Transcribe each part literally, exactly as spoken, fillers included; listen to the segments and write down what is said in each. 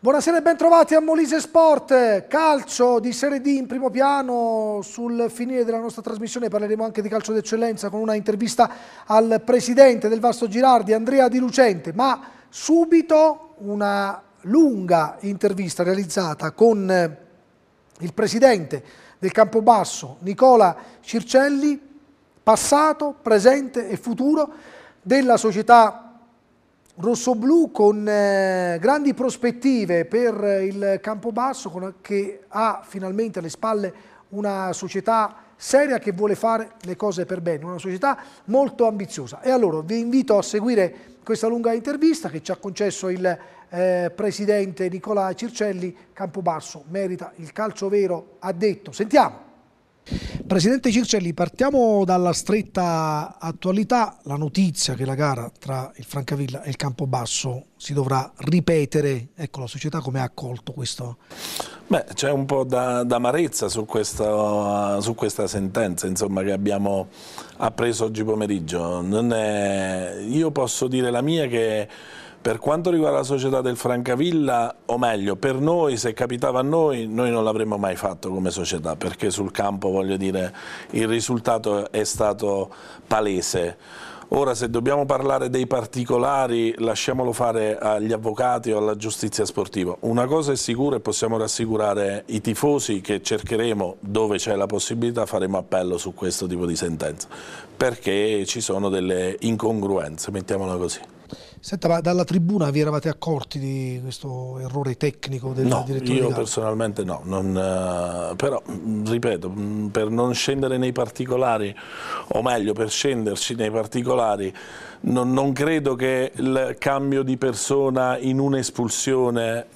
Buonasera e bentrovati a Molise Sport, calcio di Serie D in primo piano. Sul finire della nostra trasmissione parleremo anche di calcio d'eccellenza con una intervista al presidente del Vasto Girardi, Andrea Di Lucente, ma subito una lunga intervista realizzata con il presidente del Campobasso, Nicola Circelli, passato, presente e futuro della società rossoblù, con eh, grandi prospettive per il Campobasso, con, che ha finalmente alle spalle una società seria che vuole fare le cose per bene, una società molto ambiziosa. E allora vi invito a seguire questa lunga intervista che ci ha concesso il eh, presidente Nicola Circelli. Campobasso merita il calcio vero, ha detto. Sentiamo. Presidente Circelli, partiamo dalla stretta attualità, la notizia che la gara tra il Francavilla e il Campobasso si dovrà ripetere. Ecco, la società come ha accolto questo? Beh, c'è un po' d'amarezza su questa, su questa sentenza, insomma, che abbiamo appreso oggi pomeriggio. Non è, io posso dire la mia, che per quanto riguarda la società del Francavilla, o meglio, per noi, se capitava a noi, noi non l'avremmo mai fatto come società, perché sul campo, voglio dire, il risultato è stato palese. Ora, se dobbiamo parlare dei particolari, lasciamolo fare agli avvocati o alla giustizia sportiva. Una cosa è sicura, e possiamo rassicurare i tifosi, che cercheremo, dove c'è la possibilità, faremo appello su questo tipo di sentenza, perché ci sono delle incongruenze, mettiamola così. Senta, ma dalla tribuna vi eravate accorti di questo errore tecnico del no, direttore? Io di gara? personalmente no, non, uh, però ripeto, per non scendere nei particolari, o meglio per scenderci nei particolari, non, non credo che il cambio di persona in un'espulsione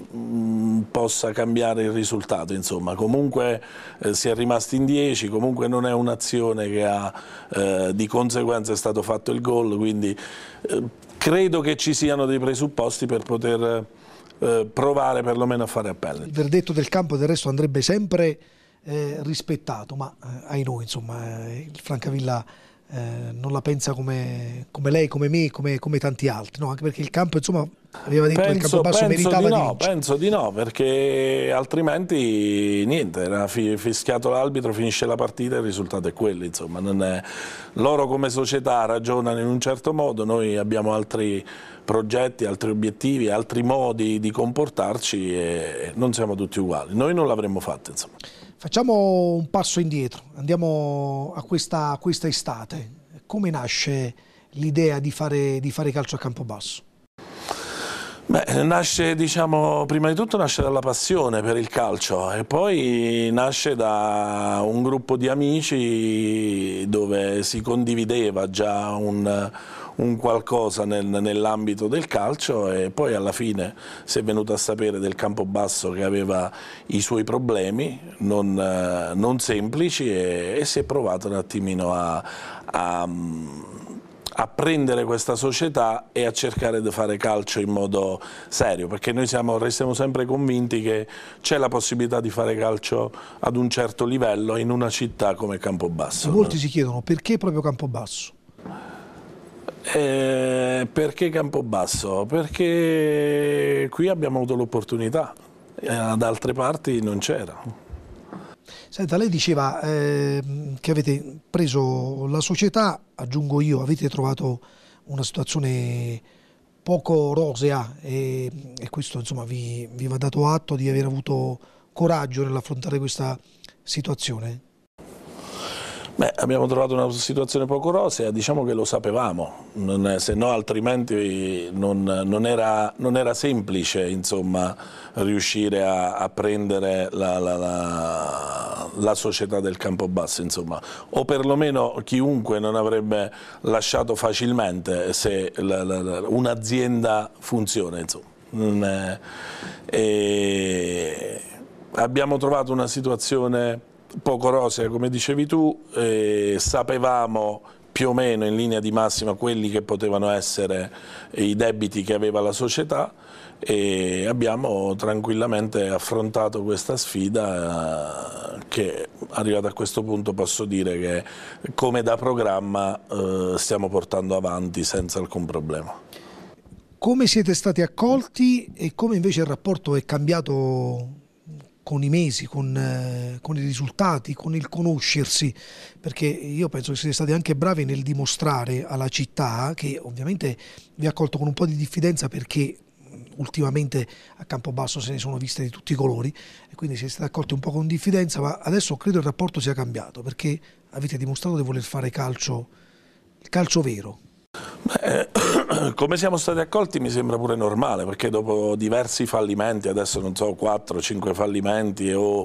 possa cambiare il risultato. Insomma, comunque eh, si è rimasti in dieci, comunque non è un'azione che ha, eh, di conseguenza è stato fatto il gol, quindi eh, credo che ci siano dei presupposti per poter eh, provare perlomeno a fare appello. Il verdetto del campo del resto andrebbe sempre eh, rispettato, ma eh, ai noi, insomma, eh, il Francavilla eh, non la pensa come, come lei, come me, come, come tanti altri, no? Anche perché il campo, insomma, aveva detto che il Campobasso meritava di di no, vincere. Penso di no, perché altrimenti niente, era fischiato l'arbitro, finisce la partita e il risultato è quello. Insomma, non è... Loro come società ragionano in un certo modo, noi abbiamo altri progetti, altri obiettivi, altri modi di comportarci e non siamo tutti uguali. Noi non l'avremmo fatto, insomma. Facciamo un passo indietro, andiamo a questa, a questa estate. Come nasce l'idea di fare, di fare calcio a Campobasso? Beh, nasce, diciamo, prima di tutto nasce dalla passione per il calcio e poi nasce da un gruppo di amici dove si condivideva già un, un qualcosa nel, nell'ambito del calcio, e poi alla fine si è venuto a sapere del Campobasso che aveva i suoi problemi non, non semplici, e, e si è provato un attimino a... a a prendere questa società e a cercare di fare calcio in modo serio, perché noi siamo, restiamo sempre convinti che c'è la possibilità di fare calcio ad un certo livello in una città come Campobasso. Molti si chiedono perché proprio Campobasso? Eh, perché Campobasso? Perché qui abbiamo avuto l'opportunità, ad altre parti non c'era. Senta, lei diceva eh, che avete preso la società, aggiungo io, avete trovato una situazione poco rosea e, e questo, insomma, vi, vi va dato atto di aver avuto coraggio nell'affrontare questa situazione? Beh, abbiamo trovato una situazione poco rosea, diciamo che lo sapevamo, non è, se no altrimenti non, non, era, non era semplice, insomma, riuscire a, a prendere la, la, la, la società del Campobasso, insomma, o perlomeno chiunque non avrebbe lasciato facilmente se un'azienda funziona, insomma. Non è, e abbiamo trovato una situazione poco rosea, come dicevi tu, eh, sapevamo più o meno in linea di massima quelli che potevano essere i debiti che aveva la società, e abbiamo tranquillamente affrontato questa sfida eh, che, arrivata a questo punto, posso dire che come da programma eh, stiamo portando avanti senza alcun problema. Come siete stati accolti e come invece il rapporto è cambiato con i mesi, con, eh, con i risultati, con il conoscersi? Perché io penso che siete stati anche bravi nel dimostrare alla città, che ovviamente vi ha accolto con un po' di diffidenza perché ultimamente a Campobasso se ne sono viste di tutti i colori e quindi siete stati accolti un po' con diffidenza, ma adesso credo il rapporto sia cambiato perché avete dimostrato di voler fare calcio, il calcio vero. Beh, come siamo stati accolti mi sembra pure normale, perché dopo diversi fallimenti, adesso non so, quattro cinque fallimenti o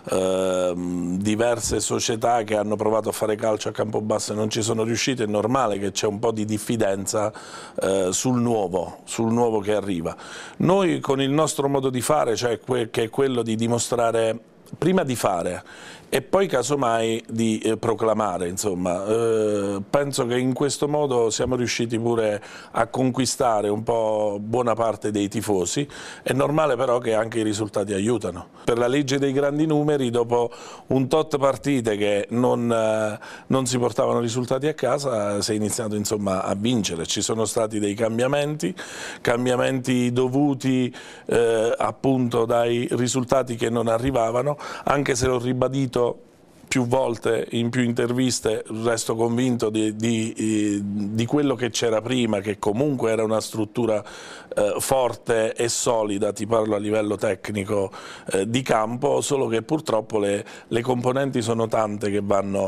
eh, diverse società che hanno provato a fare calcio a Campobasso e non ci sono riuscite, è normale che c'è un po' di diffidenza eh, sul nuovo, sul nuovo che arriva. Noi con il nostro modo di fare, cioè que che è quello di dimostrare, prima di fare e poi casomai di eh, proclamare, insomma, eh, penso che in questo modo siamo riusciti pure a conquistare un po' buona parte dei tifosi. È normale però che anche i risultati aiutano. Per la legge dei grandi numeri, dopo un tot partite che non, eh, non si portavano risultati a casa, si è iniziato insomma a vincere. Ci sono stati dei cambiamenti, cambiamenti dovuti eh, appunto dai risultati che non arrivavano, anche se l'ho ribadito più volte in più interviste, resto convinto di, di, di quello che c'era prima, che comunque era una struttura eh, forte e solida, ti parlo a livello tecnico eh, di campo, solo che purtroppo le, le componenti sono tante che vanno,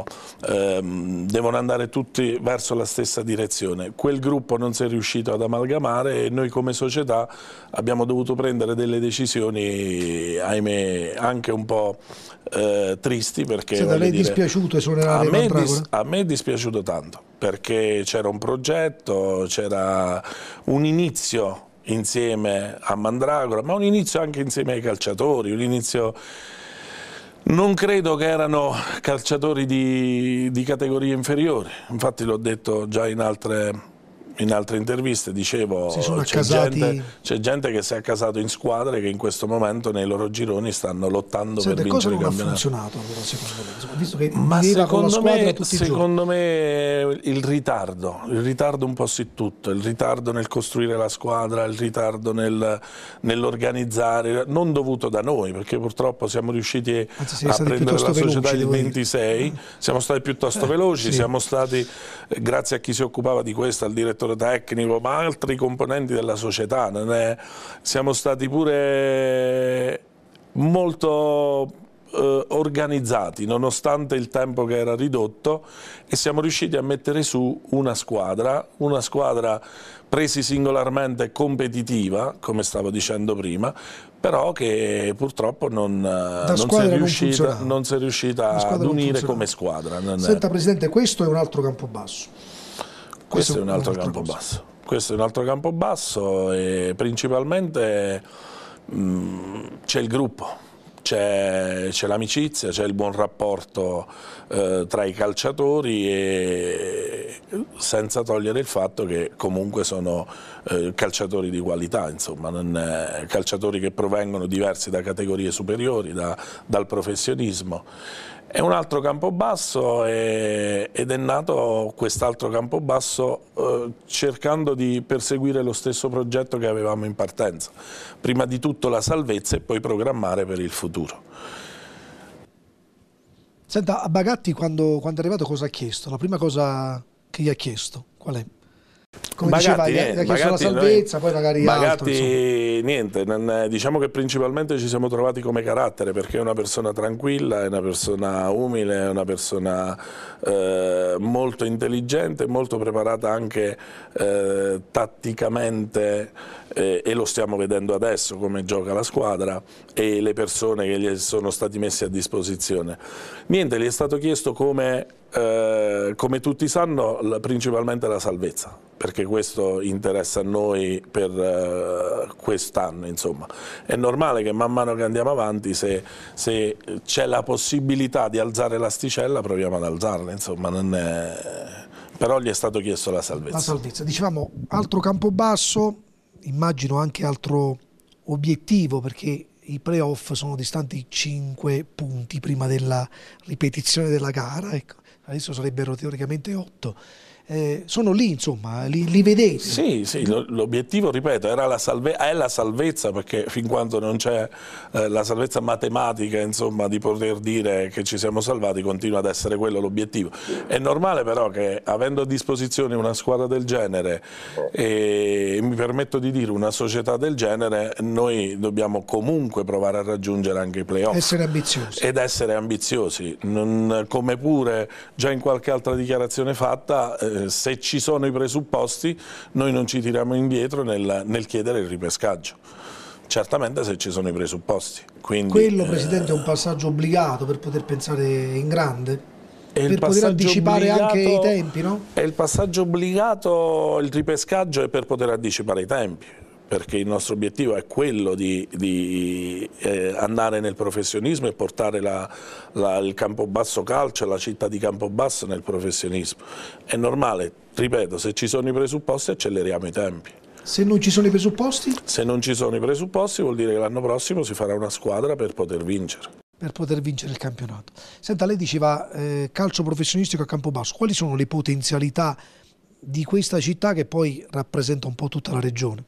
ehm, devono andare tutti verso la stessa direzione. Quel gruppo non si è riuscito ad amalgamare e noi come società abbiamo dovuto prendere delle decisioni, ahimè, anche un po' eh, tristi, perché a lei è dispiaciuto esonerare Mandragora? A me è dispiaciuto tanto, perché c'era un progetto, c'era un inizio insieme a Mandragora, ma un inizio anche insieme ai calciatori, un inizio... Non credo che erano calciatori di, di categorie inferiori, infatti l'ho detto già in altre... In altre interviste dicevo c'è gente, gente che si è accasato in squadre che in questo momento nei loro gironi stanno lottando Sente, per vincere il campionato. Cosa non ha funzionato allora, secondo me? Insomma, visto che Ma secondo, me, tutti secondo me il ritardo, il ritardo un po' su tutto, il ritardo nel costruire la squadra, il ritardo nel, nell'organizzare, non dovuto da noi, perché purtroppo siamo riusciti Anzi, a prendere la società il ventisei, siamo stati piuttosto veloci, sì. Siamo stati, grazie a chi si occupava di questo, al direttore tecnico, ma altri componenti della società, non è, siamo stati pure molto eh, organizzati nonostante il tempo che era ridotto e siamo riusciti a mettere su una squadra, una squadra presi singolarmente competitiva, come stavo dicendo prima, però che purtroppo non, non si è riuscita, non non si è riuscita ad unire come squadra. Non Senta, è... Presidente, questo è un altro Campobasso. Questo, questo è un altro Campobasso. Questo è un altro Campobasso e principalmente c'è il gruppo, c'è l'amicizia, c'è il buon rapporto eh, tra i calciatori e senza togliere il fatto che comunque sono eh, calciatori di qualità, insomma, non è, calciatori che provengono diversi da categorie superiori, da, dal professionismo. È un altro Campobasso e, ed è nato quest'altro Campobasso eh, cercando di perseguire lo stesso progetto che avevamo in partenza. Prima di tutto la salvezza e poi programmare per il futuro. Senta, a Bagatti quando, quando è arrivato cosa ha chiesto? La prima cosa che gli ha chiesto qual è? Come Bagatti, diceva, niente, gli ha chiesto Bagatti, la salvezza, noi, poi magari Bagatti, altro, niente, non, diciamo che principalmente ci siamo trovati come carattere, perché è una persona tranquilla, è una persona umile, è una persona eh, molto intelligente, molto preparata anche eh, tatticamente eh, e lo stiamo vedendo adesso come gioca la squadra e le persone che gli sono stati messi a disposizione. Niente, gli è stato chiesto come, eh, come tutti sanno, principalmente la salvezza, perché questo interessa a noi per uh, quest'anno, insomma. È normale che man mano che andiamo avanti, se, se c'è la possibilità di alzare l'asticella, proviamo ad alzarla, insomma, non è... però gli è stato chiesto la salvezza. La salvezza. Dicevamo, altro Campobasso, immagino anche altro obiettivo, perché i playoff sono distanti cinque punti prima della ripetizione della gara, ecco. Adesso sarebbero teoricamente otto. eh, sono lì, insomma, li, li vedete. Sì, sì, l'obiettivo, ripeto, era la salve è la salvezza, perché fin quando non c'è eh, la salvezza matematica, insomma, di poter dire che ci siamo salvati, continua ad essere quello l'obiettivo. È normale però che, avendo a disposizione una squadra del genere e, mi permetto di dire, una società del genere, noi dobbiamo comunque provare a raggiungere anche i playoff. Essere ambiziosi. Ed essere ambiziosi. Non, come pure già in qualche altra dichiarazione fatta, eh, se ci sono i presupposti noi non ci tiriamo indietro nel, nel chiedere il ripescaggio. Certamente se ci sono i presupposti. Quindi, Quello, Presidente, eh, è un passaggio obbligato per poter pensare in grande? E per poter anticipare anche i tempi, no? È il passaggio obbligato, il ripescaggio è per poter anticipare i tempi, perché il nostro obiettivo è quello di, di eh, andare nel professionismo e portare la, la, il Campobasso calcio, la città di Campobasso nel professionismo. È normale, ripeto, se ci sono i presupposti acceleriamo i tempi. Se non ci sono i presupposti? Se non ci sono i presupposti vuol dire che l'anno prossimo si farà una squadra per poter vincere. Per poter vincere il campionato. Senta, lei diceva eh, calcio professionistico a Campobasso. Quali sono le potenzialità di questa città che poi rappresenta un po' tutta la regione?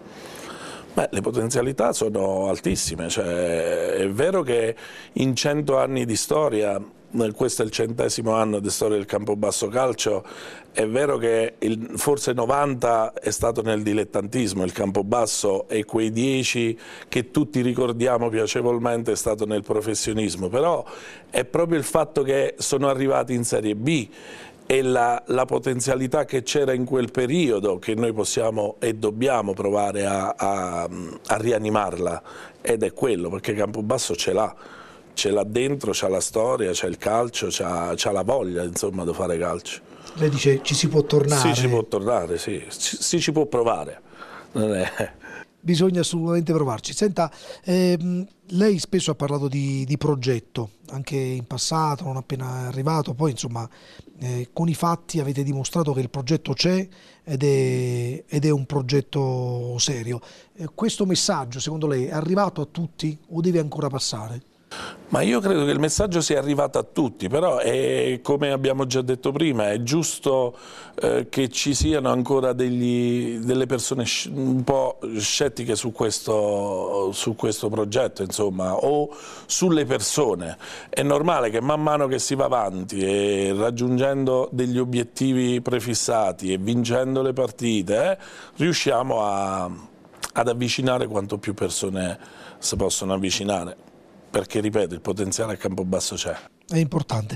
Beh, le potenzialità sono altissime, cioè, è vero che in cento anni di storia, questo è il centesimo anno di storia del Campobasso calcio, è vero che il, forse novanta è stato nel dilettantismo il Campobasso e quei dieci che tutti ricordiamo piacevolmente è stato nel professionismo, però è proprio il fatto che sono arrivati in Serie B e la, la potenzialità che c'era in quel periodo che noi possiamo e dobbiamo provare a, a, a rianimarla, ed è quello, perché Campobasso ce l'ha, ce l'ha dentro, c'ha la storia, c'ha il calcio, c'ha la voglia, insomma, di fare calcio. Lei dice ci si può tornare? Sì, ci può tornare, sì, ci, sì, ci può provare. Non è... Bisogna assolutamente provarci. Senta, ehm, lei spesso ha parlato di, di progetto, anche in passato, non appena arrivato, poi insomma eh, con i fatti avete dimostrato che il progetto c'è ed è, ed è un progetto serio. Eh, questo messaggio secondo lei è arrivato a tutti o deve ancora passare? Ma io credo che il messaggio sia arrivato a tutti, però è, come abbiamo già detto prima, è giusto eh, che ci siano ancora degli, delle persone un po' scettiche su questo, su questo progetto, insomma, o sulle persone. È normale che man mano che si va avanti e raggiungendo degli obiettivi prefissati e vincendo le partite, eh, riusciamo a, ad avvicinare quanto più persone si possono avvicinare. Perché, ripeto, il potenziale a Campobasso c'è. È importante.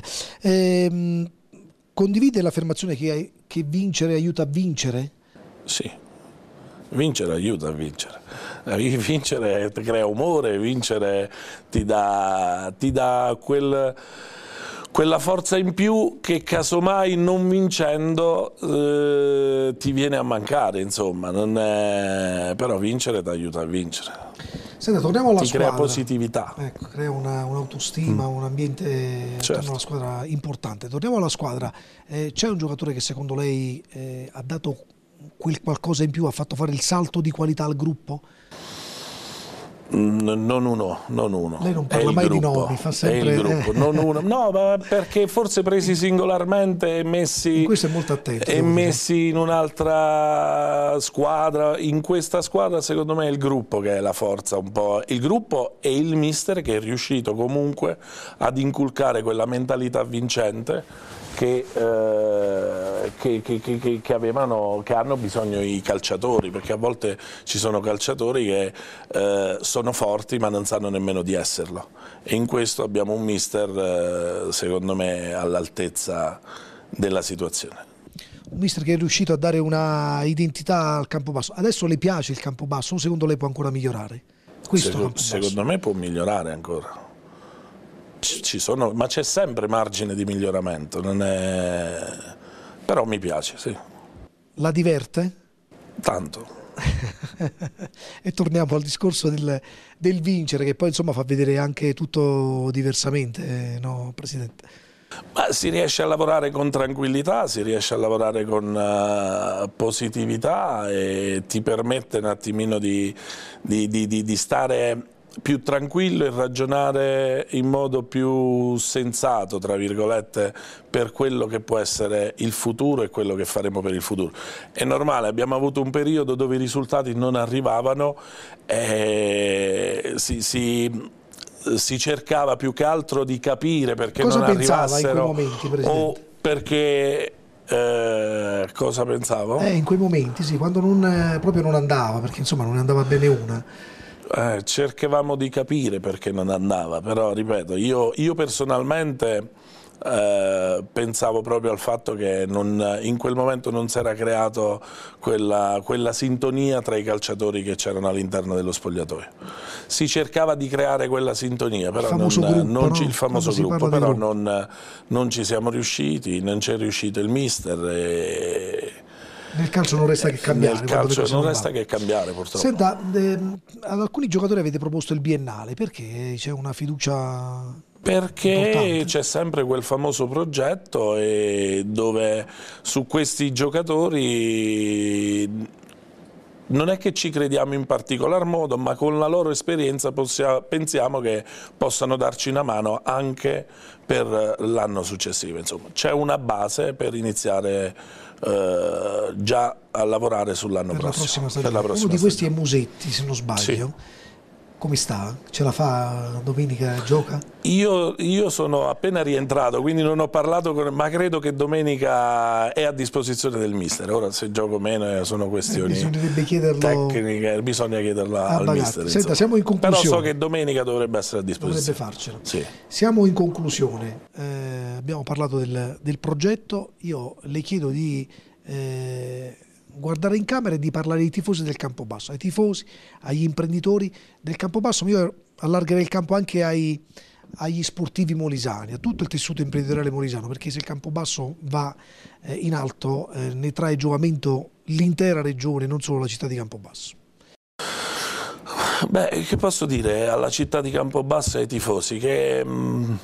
Ehm, condivide l'affermazione che, che vincere aiuta a vincere? Sì, vincere aiuta a vincere. Vincere ti crea umore, vincere ti dà, ti dà quel, quella forza in più che casomai non vincendo eh, ti viene a mancare, insomma. Non è... Però vincere ti aiuta a vincere. Senta, torniamo alla Ti squadra. crea positività. Ecco, crea un'autostima, un, un ambiente certo. attorno alla squadra importante. Torniamo alla squadra. Eh, C'è un giocatore che secondo lei eh, ha dato quel qualcosa in più, ha fatto fare il salto di qualità al gruppo? Non uno, non uno. Lei non parla mai gruppo, di nomi, fa sempre... È il gruppo, non uno. No, ma perché forse presi singolarmente e messi, in questo è molto attento, e messi in un'altra squadra. In questa squadra secondo me è il gruppo che è la forza un po'. Il gruppo e il mister che è riuscito comunque ad inculcare quella mentalità vincente Che, eh, che, che, che, che, avevano, che hanno bisogno i calciatori, perché a volte ci sono calciatori che eh, sono forti ma non sanno nemmeno di esserlo, e in questo abbiamo un mister eh, secondo me all'altezza della situazione. Un mister che è riuscito a dare una identità al Campobasso. Adesso le piace il Campobasso o secondo lei può ancora migliorare? Questo Secondo, secondo me può migliorare ancora. Ci sono, ma c'è sempre margine di miglioramento, non è... però mi piace, sì. La diverte? Tanto. E torniamo al discorso del, del vincere, che poi insomma fa vedere anche tutto diversamente, no, Presidente? Ma si riesce a lavorare con tranquillità, si riesce a lavorare con uh, positività e ti permette un attimino di, di, di, di, di stare più tranquillo e ragionare in modo più sensato, tra virgolette, per quello che può essere il futuro e quello che faremo per il futuro. È normale, abbiamo avuto un periodo dove i risultati non arrivavano e si, si, si cercava più che altro di capire perché cosa non pensava arrivassero in quei momenti, Presidente? o perché... Eh, cosa pensavo? Eh, in quei momenti, sì, quando non, eh, proprio non andava, perché insomma non ne andava bene una. Eh, cercavamo di capire perché non andava, però ripeto, io, io personalmente eh, pensavo proprio al fatto che non, in quel momento non si era creato quella, quella sintonia tra i calciatori che c'erano all'interno dello spogliatoio. Si cercava di creare quella sintonia, però il non, gruppo, non no? il famoso Quando gruppo, però gruppo. non, non ci siamo riusciti, non c'è riuscito il mister. E... Nel calcio non resta che cambiare. Nel calcio non, non resta che cambiare, purtroppo. Senta, ehm, ad alcuni giocatori avete proposto il biennale, perché c'è una fiducia Perché c'è sempre quel famoso progetto e dove su questi giocatori non è che ci crediamo in particolar modo, ma con la loro esperienza possiamo, pensiamo che possano darci una mano anche per l'anno successivo. C'è una base per iniziare eh, già a lavorare sull'anno prossimo. Per la prossima Uno di questi è Musetti, se non sbaglio. Sì. Come sta? Ce la fa domenica? Gioca? Io, io sono appena rientrato, quindi non ho parlato con... ma credo che domenica è a disposizione del mister. Ora se gioco meno sono questioni eh, tecniche, bisogna chiederlo al mister. Senta, siamo in conclusione. Però so che domenica dovrebbe essere a disposizione. Dovrebbe farcela. Sì. Siamo in conclusione. Eh, abbiamo parlato del, del progetto. Io le chiedo di... Eh, guardare in camera e di parlare ai tifosi del Campobasso, ai tifosi, agli imprenditori del Campobasso, io allargherei il campo anche ai, agli sportivi molisani, a tutto il tessuto imprenditoriale molisano, perché se il Campobasso va eh, in alto eh, ne trae giovamento l'intera regione, non solo la città di Campobasso. Beh, che posso dire alla città di Campobasso e ai tifosi? Che... Mh...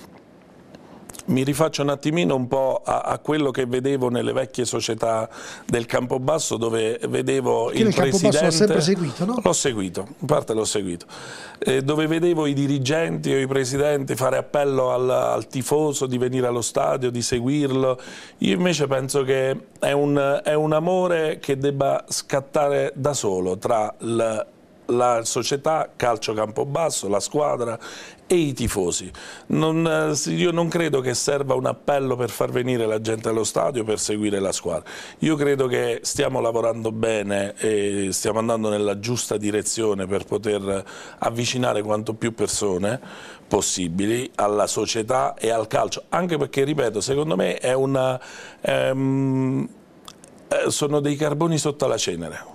mi rifaccio un attimino un po' a, a quello che vedevo nelle vecchie società del Campobasso, dove vedevo che il nel presidente... Campobasso l'ho sempre seguito, no? L'ho seguito, in parte l'ho seguito. Eh, dove vedevo i dirigenti o i presidenti fare appello al, al tifoso di venire allo stadio, di seguirlo. Io invece penso che è un, è un amore che debba scattare da solo tra il... la società Calcio Campobasso, la squadra e i tifosi. Non, io non credo che serva un appello per far venire la gente allo stadio per seguire la squadra. Io credo che stiamo lavorando bene e stiamo andando nella giusta direzione per poter avvicinare quanto più persone possibili alla società e al calcio, anche perché, ripeto, secondo me è una, ehm, sono dei carboni sotto la cenere.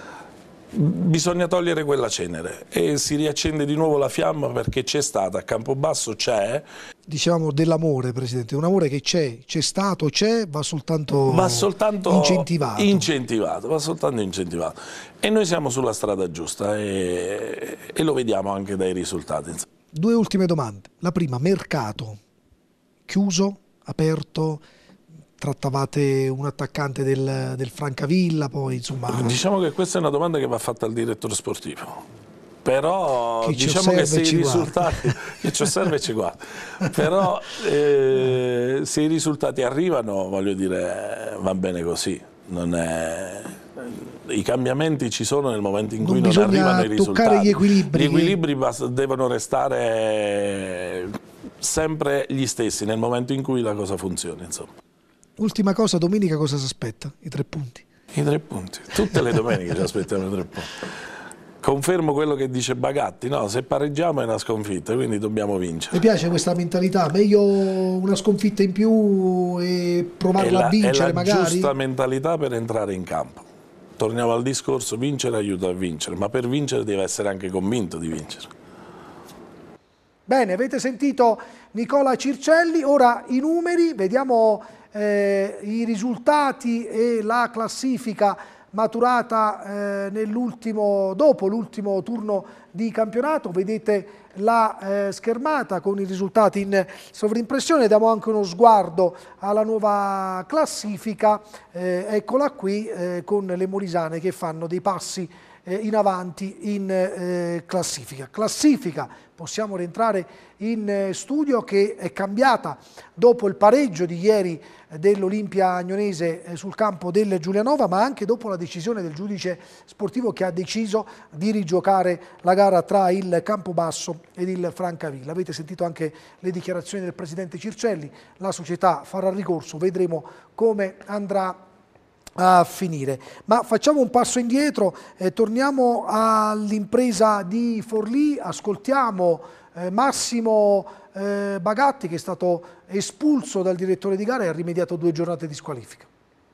Bisogna togliere quella cenere e si riaccende di nuovo la fiamma, perché c'è stata, a Campobasso c'è. Diciamo dell'amore, Presidente, un amore che c'è, c'è stato, c'è, va soltanto, va soltanto incentivato. incentivato. Va soltanto incentivato. E noi siamo sulla strada giusta e, e lo vediamo anche dai risultati. Due ultime domande. La prima, mercato chiuso, aperto? Trattavate un attaccante del, del Francavilla, poi insomma... Diciamo che questa è una domanda che va fatta al direttore sportivo, però che diciamo che se i risultati che ci osserva e ci guarda, però eh, se i risultati arrivano, voglio dire, va bene così. Non è... I cambiamenti ci sono nel momento in cui non, non arrivano i risultati. Gli equilibri, gli equilibri che... devono restare sempre gli stessi nel momento in cui la cosa funziona, insomma. Ultima cosa, domenica cosa si aspetta? I tre punti. I tre punti. Tutte le domeniche ci aspettiamo i tre punti. Confermo quello che dice Bagatti, no? Se pareggiamo è una sconfitta, quindi dobbiamo vincere. Mi piace questa mentalità? Meglio una sconfitta in più e provarla la, a vincere, è la magari? È la giusta mentalità per entrare in campo. Torniamo al discorso, vincere aiuta a vincere, ma per vincere deve essere anche convinto di vincere. Bene, avete sentito Nicola Circelli, ora i numeri, vediamo... Eh, i risultati e la classifica maturata eh, nell'ultimo, dopo l'ultimo turno di campionato. Vedete la eh, schermata con i risultati in sovrimpressione. Diamo anche uno sguardo alla nuova classifica, eh, eccola qui, eh, con le molisane che fanno dei passi eh, in avanti in eh, classifica. Classifica, possiamo rientrare in eh, studio, che è cambiata dopo il pareggio di ieri dell'Olimpia Agnonese sul campo del Giulianova, ma anche dopo la decisione del giudice sportivo che ha deciso di rigiocare la gara tra il Campobasso ed il Francavilla. Avete sentito anche le dichiarazioni del presidente Circelli, la società farà ricorso, vedremo come andrà a finire. Ma facciamo un passo indietro, eh, torniamo all'impresa di Forlì, ascoltiamo eh, Massimo eh, Bagatti, che è stato espulso dal direttore di gara e ha rimediato due giornate di squalifica.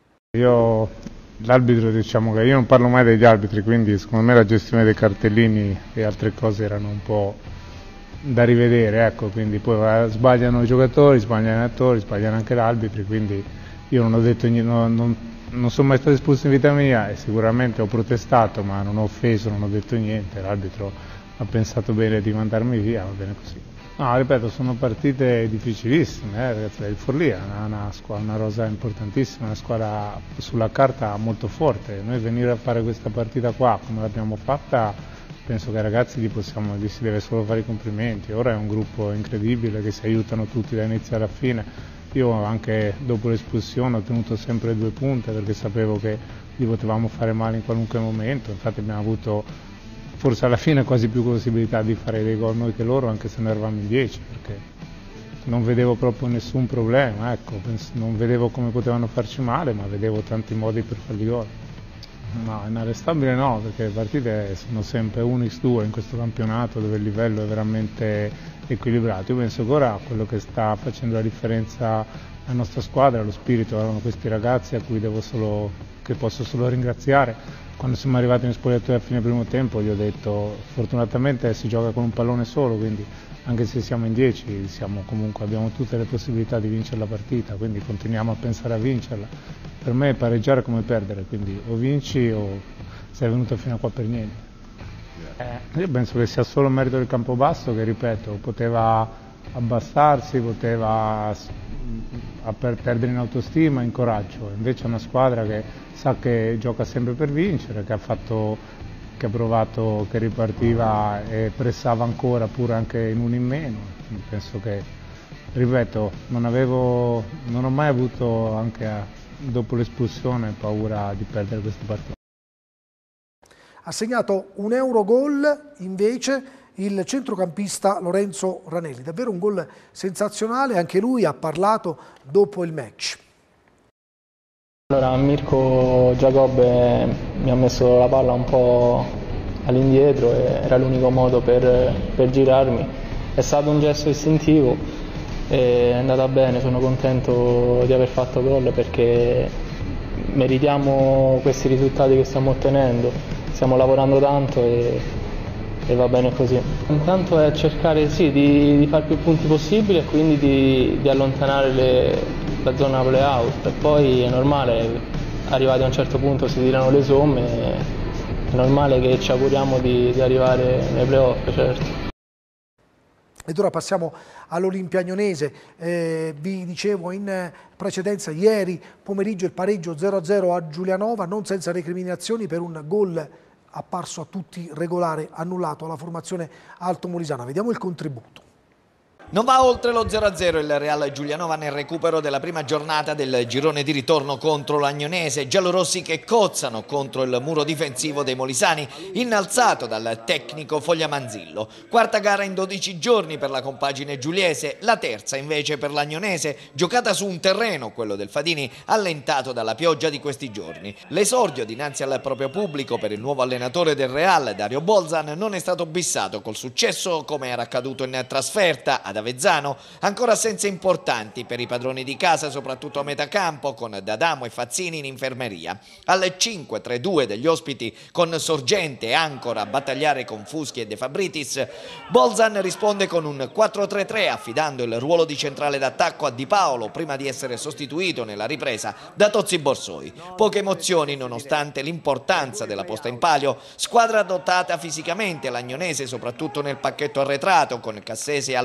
Io, l'arbitro, diciamo che io non parlo mai degli arbitri, quindi secondo me la gestione dei cartellini e altre cose erano un po' da rivedere, ecco, quindi poi sbagliano i giocatori, sbagliano gli allenatori, sbagliano anche gli arbitri, quindi io non ho detto niente, non, non, non sono mai stato espulso in vita mia e sicuramente ho protestato, ma non ho offeso, non ho detto niente, l'arbitro ha pensato bene di mandarmi via, va bene così. No, ripeto, sono partite difficilissime, eh, ragazzi, il Forlì è una, una, squadra, una rosa importantissima, una squadra sulla carta molto forte. Noi venire a fare questa partita qua come l'abbiamo fatta, penso che ai ragazzi gli, possiamo, gli si deve solo fare i complimenti. Ora è un gruppo incredibile che si aiutano tutti da inizio alla fine. Io anche dopo l'espulsione ho tenuto sempre due punte perché sapevo che li potevamo fare male in qualunque momento, infatti abbiamo avuto forse alla fine quasi più possibilità di fare dei gol noi che loro, anche se ne eravamo in dieci, perché non vedevo proprio nessun problema, ecco, non vedevo come potevano farci male, ma vedevo tanti modi per fargli gol. No, inarrestabile no, perché le partite sono sempre uno contro due in questo campionato dove il livello è veramente equilibrato. Io penso che ora quello che sta facendo la differenza la nostra squadra, lo spirito, erano questi ragazzi a cui devo solo, che posso solo ringraziare. Quando siamo arrivati in spogliatoio a fine primo tempo gli ho detto fortunatamente si gioca con un pallone solo, quindi anche se siamo in dieci siamo comunque, abbiamo tutte le possibilità di vincere la partita, quindi continuiamo a pensare a vincerla. Per me è pareggiare come perdere, quindi o vinci o sei venuto fino a qua per niente. Eh, io penso che sia solo merito del Campobasso che, ripeto, poteva abbassarsi, poteva perdere in autostima, in coraggio, invece è una squadra che sa che gioca sempre per vincere, che ha fatto, che ha provato, che ripartiva e pressava ancora pure anche in uno in meno. Penso che, ripeto, non avevo, non ho mai avuto, anche a, dopo l'espulsione, paura di perdere questa partita. Ha segnato un Eurogol invece il centrocampista Lorenzo Ranelli, davvero un gol sensazionale, anche lui ha parlato dopo il match. Allora Mirko Giacobbe mi ha messo la palla un po' all'indietro e era l'unico modo per, per girarmi. È stato un gesto istintivo, è andata bene, sono contento di aver fatto gol perché meritiamo questi risultati che stiamo ottenendo, stiamo lavorando tanto e, e va bene così. Intanto è cercare sì, di, di fare più punti possibili e quindi di, di allontanare le la zona play-out, e poi è normale, arrivati a un certo punto si tirano le somme, è normale che ci auguriamo di, di arrivare nei play-off, certo. Ed ora passiamo all'Olimpia Agnonese, eh, vi dicevo in precedenza ieri pomeriggio il pareggio zero a zero a Giulianova, non senza recriminazioni per un gol apparso a tutti regolare, annullato alla formazione altomolisana. Vediamo il contributo. Non va oltre lo zero a zero il Real Giulianova nel recupero della prima giornata del girone di ritorno contro l'Agnonese. Giallorossi che cozzano contro il muro difensivo dei molisani, innalzato dal tecnico Foglia Manzillo. Quarta gara in dodici giorni per la compagine giuliese, la terza invece per l'Agnonese, giocata su un terreno, quello del Fadini, allentato dalla pioggia di questi giorni. L'esordio dinanzi al proprio pubblico per il nuovo allenatore del Real, Dario Bolzan, non è stato bissato col successo come era accaduto in trasferta ad Avezzano, ancora assenze importanti per i padroni di casa, soprattutto a metà campo, con D'Adamo e Fazzini in infermeria. Al cinque tre due degli ospiti, con Sorgente e Ancora a battagliare con Fuschi e De Fabritis, Bolzan risponde con un quattro tre tre, affidando il ruolo di centrale d'attacco a Di Paolo, prima di essere sostituito nella ripresa da Tozzi Borsoi. Poche emozioni nonostante l'importanza della posta in palio, squadra dotata fisicamente l'Agnonese, soprattutto nel pacchetto arretrato, con Cassese e Albanese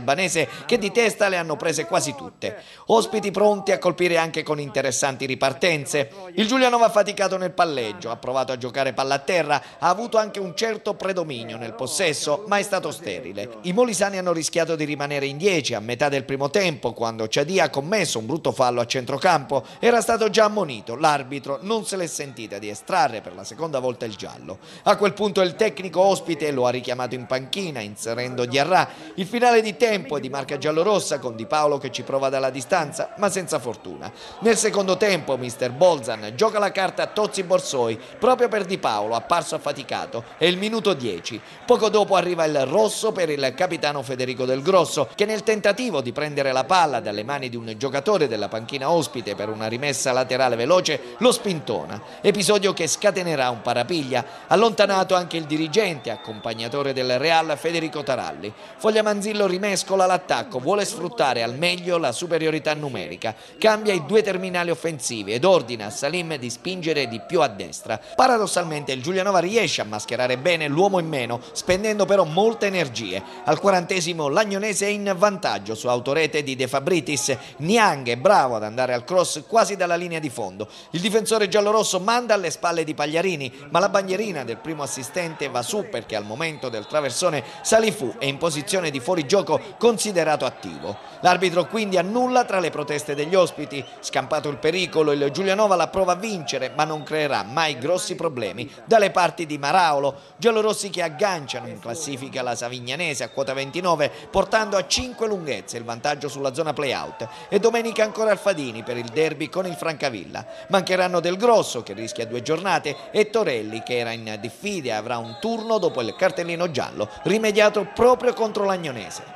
agnonese che di testa le hanno prese quasi tutte. Ospiti pronti a colpire anche con interessanti ripartenze. Il Giulianova ha faticato nel palleggio, ha provato a giocare palla a terra, ha avuto anche un certo predominio nel possesso, ma è stato sterile. I molisani hanno rischiato di rimanere in dieci a metà del primo tempo, quando Ciadì ha commesso un brutto fallo a centrocampo. Era stato già ammonito, l'arbitro non se l'è sentita di estrarre per la seconda volta il giallo. A quel punto il tecnico ospite lo ha richiamato in panchina, inserendo Diarra. Il finale di tempo è di marca giallorossa, con Di Paolo che ci prova dalla distanza, ma senza fortuna. Nel secondo tempo mister Bolzan gioca la carta a Tozzi Borsoi, proprio per Di Paolo, apparso affaticato. È il minuto dieci. Poco dopo arriva il rosso per il capitano Federico Del Grosso, che nel tentativo di prendere la palla dalle mani di un giocatore della panchina ospite per una rimessa laterale veloce lo spintona. Episodio che scatenerà un parapiglia. Allontanato anche il dirigente, accompagnatore del Real Federico Taralli. Foglia Manzillo rimescola l'attacco, vuole sfruttare al meglio la superiorità numerica, cambia i due terminali offensivi ed ordina a Salim di spingere di più a destra. Paradossalmente il Giulianova riesce a mascherare bene l'uomo in meno, spendendo però molte energie. Al quarantesimo l'Agnonese è in vantaggio su autorete di De Fabritis. Niang è bravo ad andare al cross quasi dalla linea di fondo. Il difensore giallorosso manda alle spalle di Pagliarini, ma la bandierina del primo assistente va su perché al momento del traversone Salifù è in posizione di fuorigioco considerato attivo. L'arbitro quindi annulla tra le proteste degli ospiti. Scampato il pericolo, il Giulianova la prova a vincere, ma non creerà mai grossi problemi dalle parti di Maraolo. Giallorossi che agganciano in classifica la Savignanese a quota ventinove, portando a cinque lunghezze il vantaggio sulla zona play-out. E domenica ancora Alfadini per il derby con il Francavilla. Mancheranno Del Grosso, che rischia due giornate, e Torelli, che era in diffida e avrà un turno dopo il cartellino giallo rimediato proprio contro l'Agnonese.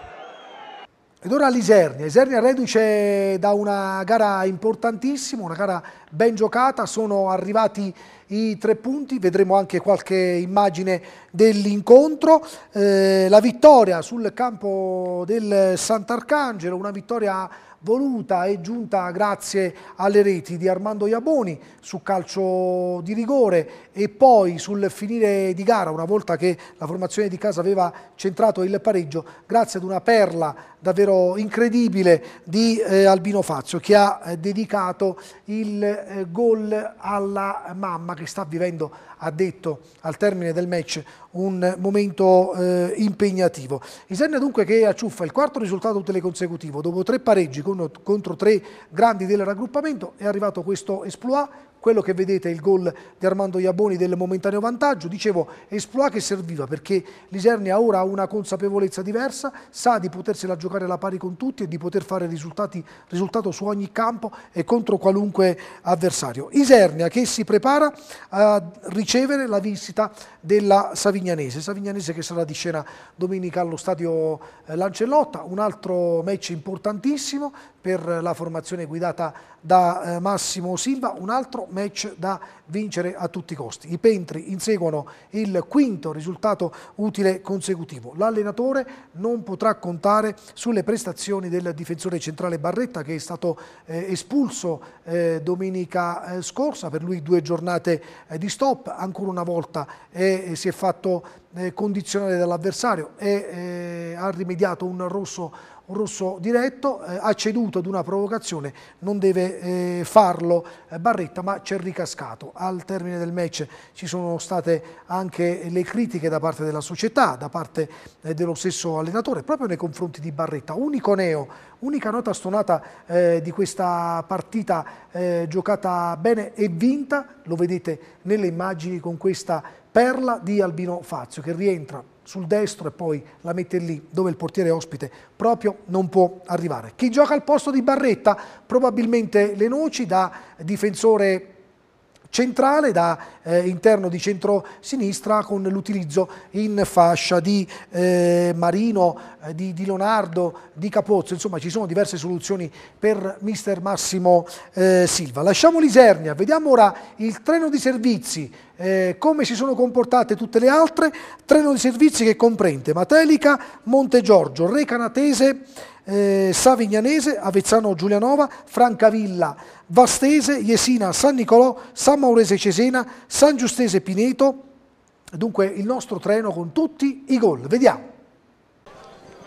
Ed ora l'Isernia, Isernia reduce da una gara importantissima, una gara ben giocata, sono arrivati i tre punti, vedremo anche qualche immagine dell'incontro, eh, la vittoria sul campo del Sant'Arcangelo, una vittoria voluta e giunta grazie alle reti di Armando Iaboni su calcio di rigore e poi sul finire di gara, una volta che la formazione di casa aveva centrato il pareggio, grazie ad una perla davvero incredibile di eh, Albino Fazio, che ha eh, dedicato il eh, gol alla mamma, che sta vivendo, ha detto al termine del match, un momento eh, impegnativo. Isernia dunque che acciuffa il quarto risultato utile consecutivo, dopo tre pareggi con, contro tre grandi del raggruppamento è arrivato questo exploit. Quello che vedete è il gol di Armando Iaboni del momentaneo vantaggio. Dicevo, exploit che serviva perché l'Isernia ora ha una consapevolezza diversa, sa di potersela giocare alla pari con tutti e di poter fare risultati, risultato su ogni campo e contro qualunque avversario. Isernia che si prepara a ricevere la visita della Savignanese, Savignanese che sarà di scena domenica allo stadio Lancellotta, un altro match importantissimo per la formazione guidata da Massimo Silva, un altro match da vincere a tutti i costi. I Pentri inseguono il quinto risultato utile consecutivo. L'allenatore non potrà contare sulle prestazioni del difensore centrale Barretta, che è stato eh, espulso eh, domenica eh, scorsa, per lui due giornate eh, di stop, ancora una volta eh, si è fatto eh, condizionare dall'avversario e eh, ha rimediato un rosso un rosso diretto, eh, ha ceduto ad una provocazione, non deve eh, farlo eh, Barretta, ma c'è ricascato. Al termine del match ci sono state anche le critiche da parte della società, da parte eh, dello stesso allenatore, proprio nei confronti di Barretta. Unico neo, unica nota stonata eh, di questa partita eh, giocata bene e vinta, lo vedete nelle immagini con questa perla di Albino Fazio che rientra sul destro e poi la mette lì dove il portiere ospite proprio non può arrivare. Chi gioca al posto di Barretta? Probabilmente Le Noci, da difensore centrale, da eh, interno di centro-sinistra, con l'utilizzo in fascia di eh, Marino, eh, di, di Leonardo, di Capozzo. Insomma, ci sono diverse soluzioni per mister Massimo eh, Silva. Lasciamo l'Isernia, vediamo ora il treno di servizi, eh, come si sono comportate tutte le altre. Treno di servizi che comprende Matelica, Montegiorgio, Recanatese, eh, Savignanese, Avezzano Giulianova, Francavilla, Vastese, Jesina, San Nicolò, San Maurese Cesena, San Giustese Pineto. Dunque il nostro treno con tutti i gol. Vediamo.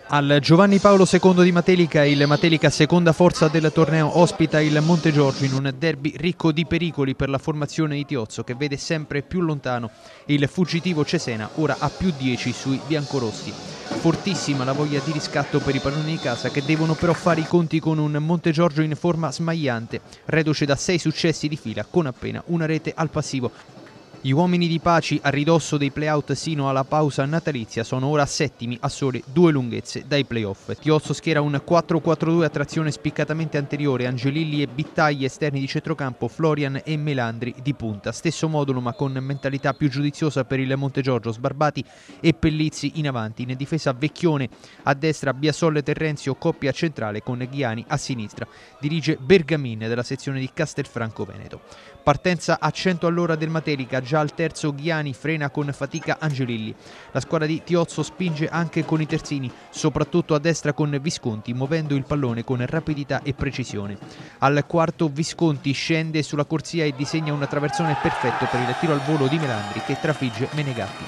Al Giovanni Paolo secondo di Matelica, il Matelica, seconda forza del torneo, ospita il Montegiorgio in un derby ricco di pericoli per la formazione di Tiozzo, che vede sempre più lontano il fuggitivo Cesena, ora a più dieci sui biancorossi. Fortissima la voglia di riscatto per i padroni di casa, che devono però fare i conti con un Montegiorgio in forma smagliante, reduce da sei successi di fila con appena una rete al passivo. Gli uomini di Paci, a ridosso dei play-out sino alla pausa natalizia, sono ora settimi a sole due lunghezze dai play-off. Tiozzo schiera un quattro quattro due a trazione spiccatamente anteriore, Angelilli e Bittagli esterni di centrocampo, Florian e Melandri di punta. Stesso modulo ma con mentalità più giudiziosa per il Montegiorgio, Sbarbati e Pellizzi in avanti. In difesa Vecchione, a destra Biasolle Terrenzio, coppia centrale con Ghiani a sinistra. Dirige Bergamin della sezione di Castelfranco Veneto. Partenza a cento all'ora del Matelica, già al terzo Ghiani frena con fatica Angelilli. La squadra di Tiozzo spinge anche con i terzini, soprattutto a destra con Visconti, muovendo il pallone con rapidità e precisione. Al quarto Visconti scende sulla corsia e disegna una traversone perfetto per il tiro al volo di Melandri, che trafigge Menegatti.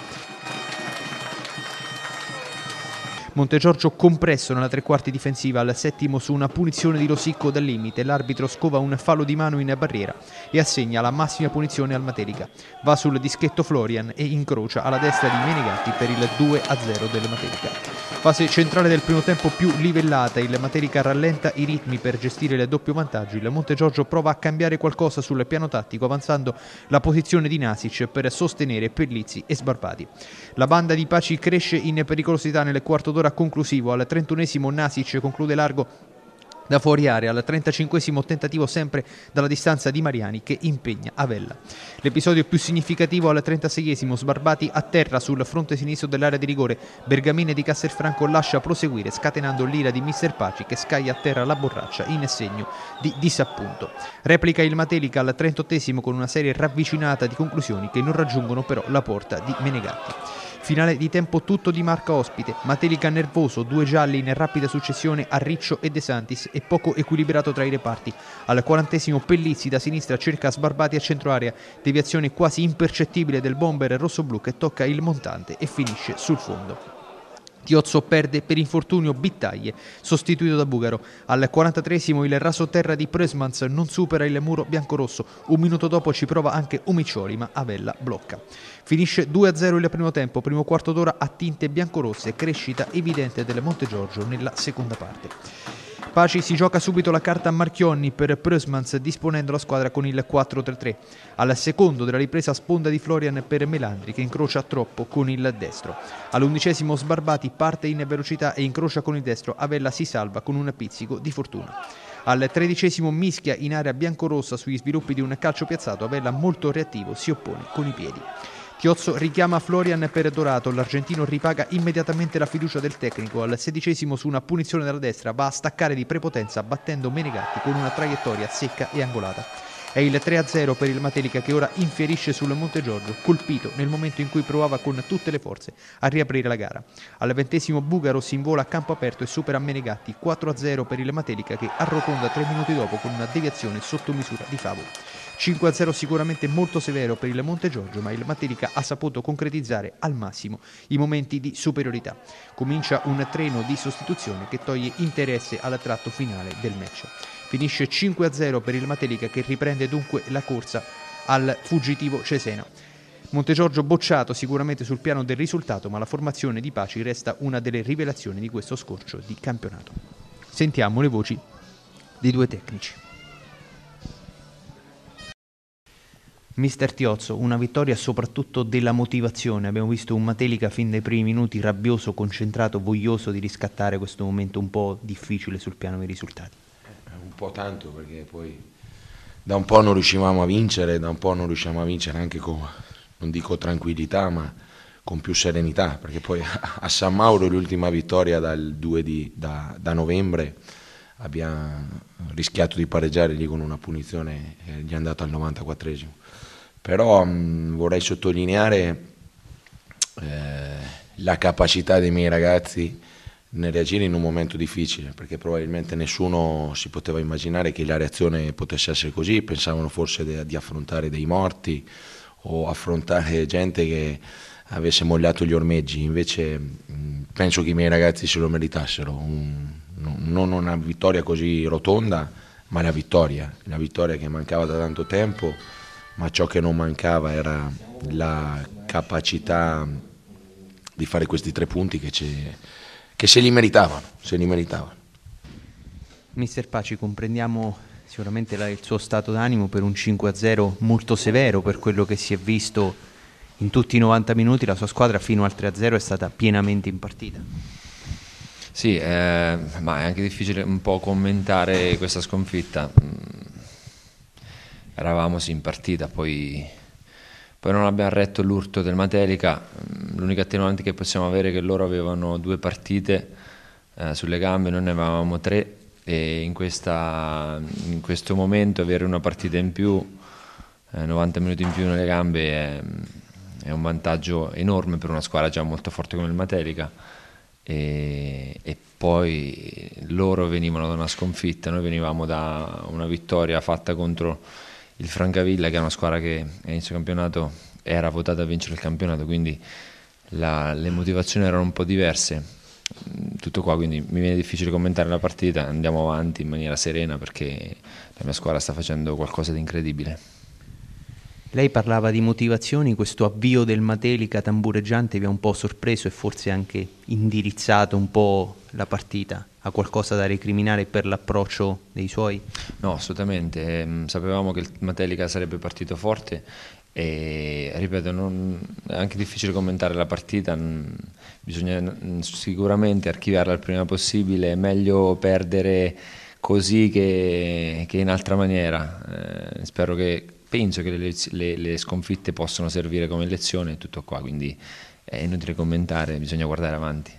Montegiorgio compresso nella tre quarti difensiva, al settimo su una punizione di Rosicco dal limite. L'arbitro scova un fallo di mano in barriera e assegna la massima punizione al Matelica. Va sul dischetto Florian e incrocia alla destra di Menegatti per il due a zero del Matelica. Fase centrale del primo tempo più livellata, il Matelica rallenta i ritmi per gestire il doppio vantaggio. Il Montegiorgio prova a cambiare qualcosa sul piano tattico, avanzando la posizione di Nasic per sostenere Pellizzi e Sbarbati. La banda di Paci cresce in pericolosità nel quarto d'ora conclusivo. Al trentunesimo Nasic conclude largo da fuori area, al trentacinquesimo tentativo sempre dalla distanza di Mariani, che impegna Avella. L'episodio più significativo al trentaseiesimo, Sbarbati a terra sul fronte sinistro dell'area di rigore. Bergamini di Castelfranco lascia proseguire, scatenando l'ira di mister Paci, che scaglia a terra la borraccia in segno di disappunto. Replica il Matelica al trentottesimo con una serie ravvicinata di conclusioni che non raggiungono però la porta di Menegatti. Finale di tempo tutto di marca ospite, Matelica nervoso, due gialli in rapida successione a Riccio e De Santis e poco equilibrato tra i reparti. Al quarantesimo Pellizzi da sinistra cerca Sbarbati a centro area, deviazione quasi impercettibile del bomber rossoblu che tocca il montante e finisce sul fondo. Tiozzo perde per infortunio Bittaglie, sostituito da Bugaro. Al quarantatreesimo il rasoterra di Presmans non supera il muro biancorosso. Un minuto dopo ci prova anche Umiccioli, ma Avella blocca. Finisce due a zero il primo tempo, primo quarto d'ora a tinte biancorosse, crescita evidente del Montegiorgio nella seconda parte. Paci si gioca subito la carta a Marchionni per Presmans, disponendo la squadra con il quattro tre tre. Al secondo della ripresa sponda di Florian per Melandri, che incrocia troppo con il destro. All'undicesimo Sbarbati parte in velocità e incrocia con il destro. Avella si salva con un pizzico di fortuna. Al tredicesimo mischia in area biancorossa sugli sviluppi di un calcio piazzato. Avella, molto reattivo, si oppone con i piedi. Tiozzo richiama Florian per Dorato, l'argentino ripaga immediatamente la fiducia del tecnico. Al sedicesimo su una punizione dalla destra va a staccare di prepotenza battendo Menegatti con una traiettoria secca e angolata. È il tre a zero per il Matelica, che ora infierisce sul Montegiorgio, colpito nel momento in cui provava con tutte le forze a riaprire la gara. Al ventesimo Bugaro si invola a campo aperto e supera Menegatti, quattro a zero per il Matelica, che arrotonda tre minuti dopo con una deviazione sotto misura di Favo. cinque a zero sicuramente molto severo per il Montegiorgio, ma il Matelica ha saputo concretizzare al massimo i momenti di superiorità. Comincia un treno di sostituzione che toglie interesse al tratto finale del match. Finisce cinque a zero per il Matelica, che riprende dunque la corsa al fuggitivo Cesena. Montegiorgio bocciato sicuramente sul piano del risultato, ma la formazione di Paci resta una delle rivelazioni di questo scorcio di campionato. Sentiamo le voci dei due tecnici. Mister Tiozzo, una vittoria soprattutto della motivazione. Abbiamo visto un Matelica fin dai primi minuti rabbioso, concentrato, voglioso di riscattare questo momento un po' difficile sul piano dei risultati. Un po' tanto, perché poi da un po' non riuscivamo a vincere, da un po' non riusciamo a vincere anche con, non dico tranquillità, ma con più serenità, perché poi a San Mauro l'ultima vittoria dal due di, da, da novembre abbiamo rischiato di pareggiare lì con una punizione, eh, gli è andato al novantaquattresimo. Però mh, vorrei sottolineare eh, la capacità dei miei ragazzi nel reagire in un momento difficile, perché probabilmente nessuno si poteva immaginare che la reazione potesse essere così. Pensavano forse de, di affrontare dei morti o affrontare gente che avesse mollato gli ormeggi, invece mh, penso che i miei ragazzi se lo meritassero, un, non una vittoria così rotonda, ma la vittoria, la vittoria che mancava da tanto tempo, ma ciò che non mancava era la capacità di fare questi tre punti che, che se li meritavano, se li meritavano. Mister Paci, comprendiamo sicuramente la, il suo stato d'animo per un cinque a zero molto severo per quello che si è visto in tutti i novanta minuti. La sua squadra fino al tre a zero è stata pienamente in partita. Sì, eh, ma è anche difficile un po' commentare questa sconfitta. Eravamo sì in partita, poi, poi non abbiamo retto l'urto del Matelica. L'unica attenuante che possiamo avere è che loro avevano due partite eh, sulle gambe, noi ne avevamo tre, e in, questa, in questo momento avere una partita in più, eh, novanta minuti in più nelle gambe è, è un vantaggio enorme per una squadra già molto forte come il Matelica. E, e poi loro venivano da una sconfitta, noi venivamo da una vittoria fatta contro il Francavilla, che è una squadra che all'inizio campionato era votata a vincere il campionato, quindi la, le motivazioni erano un po' diverse. Tutto qua, quindi mi viene difficile commentare la partita, andiamo avanti in maniera serena perché la mia squadra sta facendo qualcosa di incredibile. Lei parlava di motivazioni, questo avvio del Matelica tambureggiante vi ha un po' sorpreso e forse anche indirizzato un po' la partita? Ha qualcosa da recriminare per l'approccio dei suoi? No, assolutamente, ehm, sapevamo che il Matelica sarebbe partito forte e ripeto, non, è anche difficile commentare la partita, n, bisogna n, sicuramente archiviarla il prima possibile, è meglio perdere così che, che in altra maniera, eh, spero che penso che le, le, le sconfitte possono servire come lezione e tutto qua, quindi è inutile commentare, bisogna guardare avanti.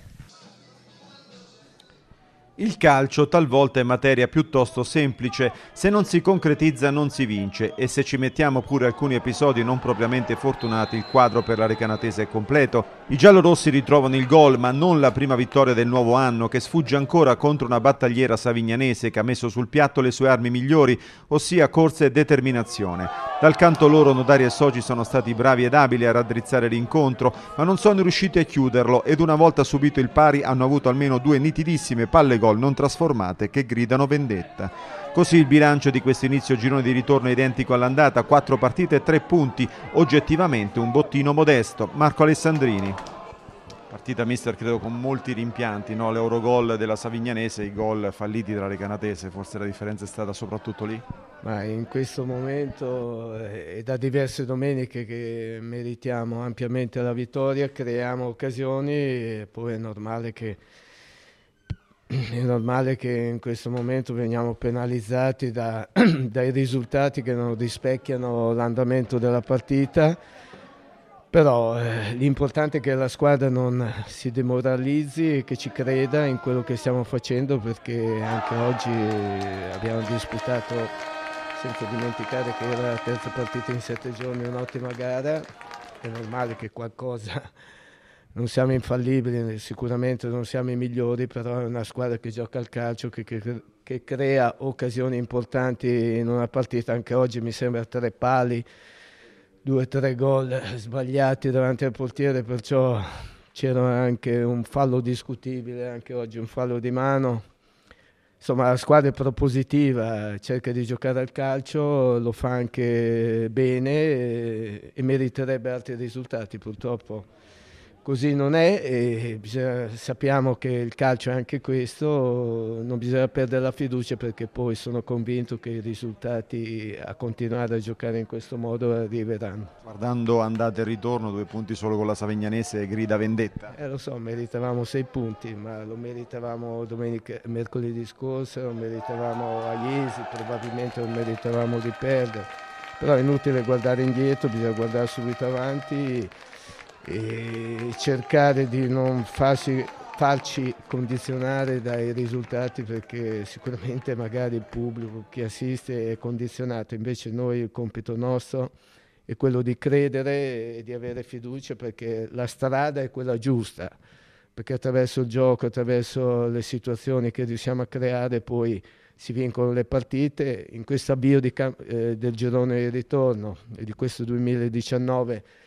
Il calcio talvolta è materia piuttosto semplice, se non si concretizza non si vince e se ci mettiamo pure alcuni episodi non propriamente fortunati il quadro per la Recanatese è completo. I giallorossi ritrovano il gol ma non la prima vittoria del nuovo anno che sfugge ancora contro una battagliera savignanese che ha messo sul piatto le sue armi migliori, ossia corsa e determinazione. Dal canto loro Nodari e Soci sono stati bravi ed abili a raddrizzare l'incontro ma non sono riusciti a chiuderlo ed una volta subito il pari hanno avuto almeno due nitidissime palle gol non trasformate che gridano vendetta. Così il bilancio di questo inizio girone di ritorno è identico all'andata, quattro partite e tre punti, oggettivamente un bottino modesto. Marco Alessandrini. Partita mister credo con molti rimpianti, no? L'Eurogol della Savignanese, i gol falliti della Recanatese, forse la differenza è stata soprattutto lì? Ma in questo momento è da diverse domeniche che meritiamo ampiamente la vittoria, creiamo occasioni e poi è normale che È normale che in questo momento veniamo penalizzati da, dai risultati che non rispecchiano l'andamento della partita, però eh, l'importante è che la squadra non si demoralizzi e che ci creda in quello che stiamo facendo, perché anche oggi abbiamo disputato, senza dimenticare che era la terza partita in sette giorni, un'ottima gara, è normale che qualcosa... Non siamo infallibili, sicuramente non siamo i migliori, però è una squadra che gioca al calcio, che, che, che crea occasioni importanti in una partita. Anche oggi mi sembra tre pali, due o tre gol sbagliati davanti al portiere, perciò c'era anche un fallo discutibile, anche oggi un fallo di mano. Insomma, la squadra è propositiva, cerca di giocare al calcio, lo fa anche bene e, e meriterebbe altri risultati, purtroppo. Così non è e bisogna, sappiamo che il calcio è anche questo, non bisogna perdere la fiducia perché poi sono convinto che i risultati a continuare a giocare in questo modo arriveranno. Guardando andata e ritorno, due punti solo con la Savignanese, grida vendetta. Eh, lo so, meritavamo sei punti, ma lo meritavamo domenica, mercoledì scorso, lo meritavamo a Iesi, probabilmente lo meritavamo di perdere, però è inutile guardare indietro, bisogna guardare subito avanti e cercare di non farci, farci condizionare dai risultati, perché sicuramente magari il pubblico, chi assiste è condizionato, invece noi il compito nostro è quello di credere e di avere fiducia, perché la strada è quella giusta, perché attraverso il gioco, attraverso le situazioni che riusciamo a creare poi si vincono le partite. In questo avvio di, eh, del girone di ritorno e di questo duemiladiciannove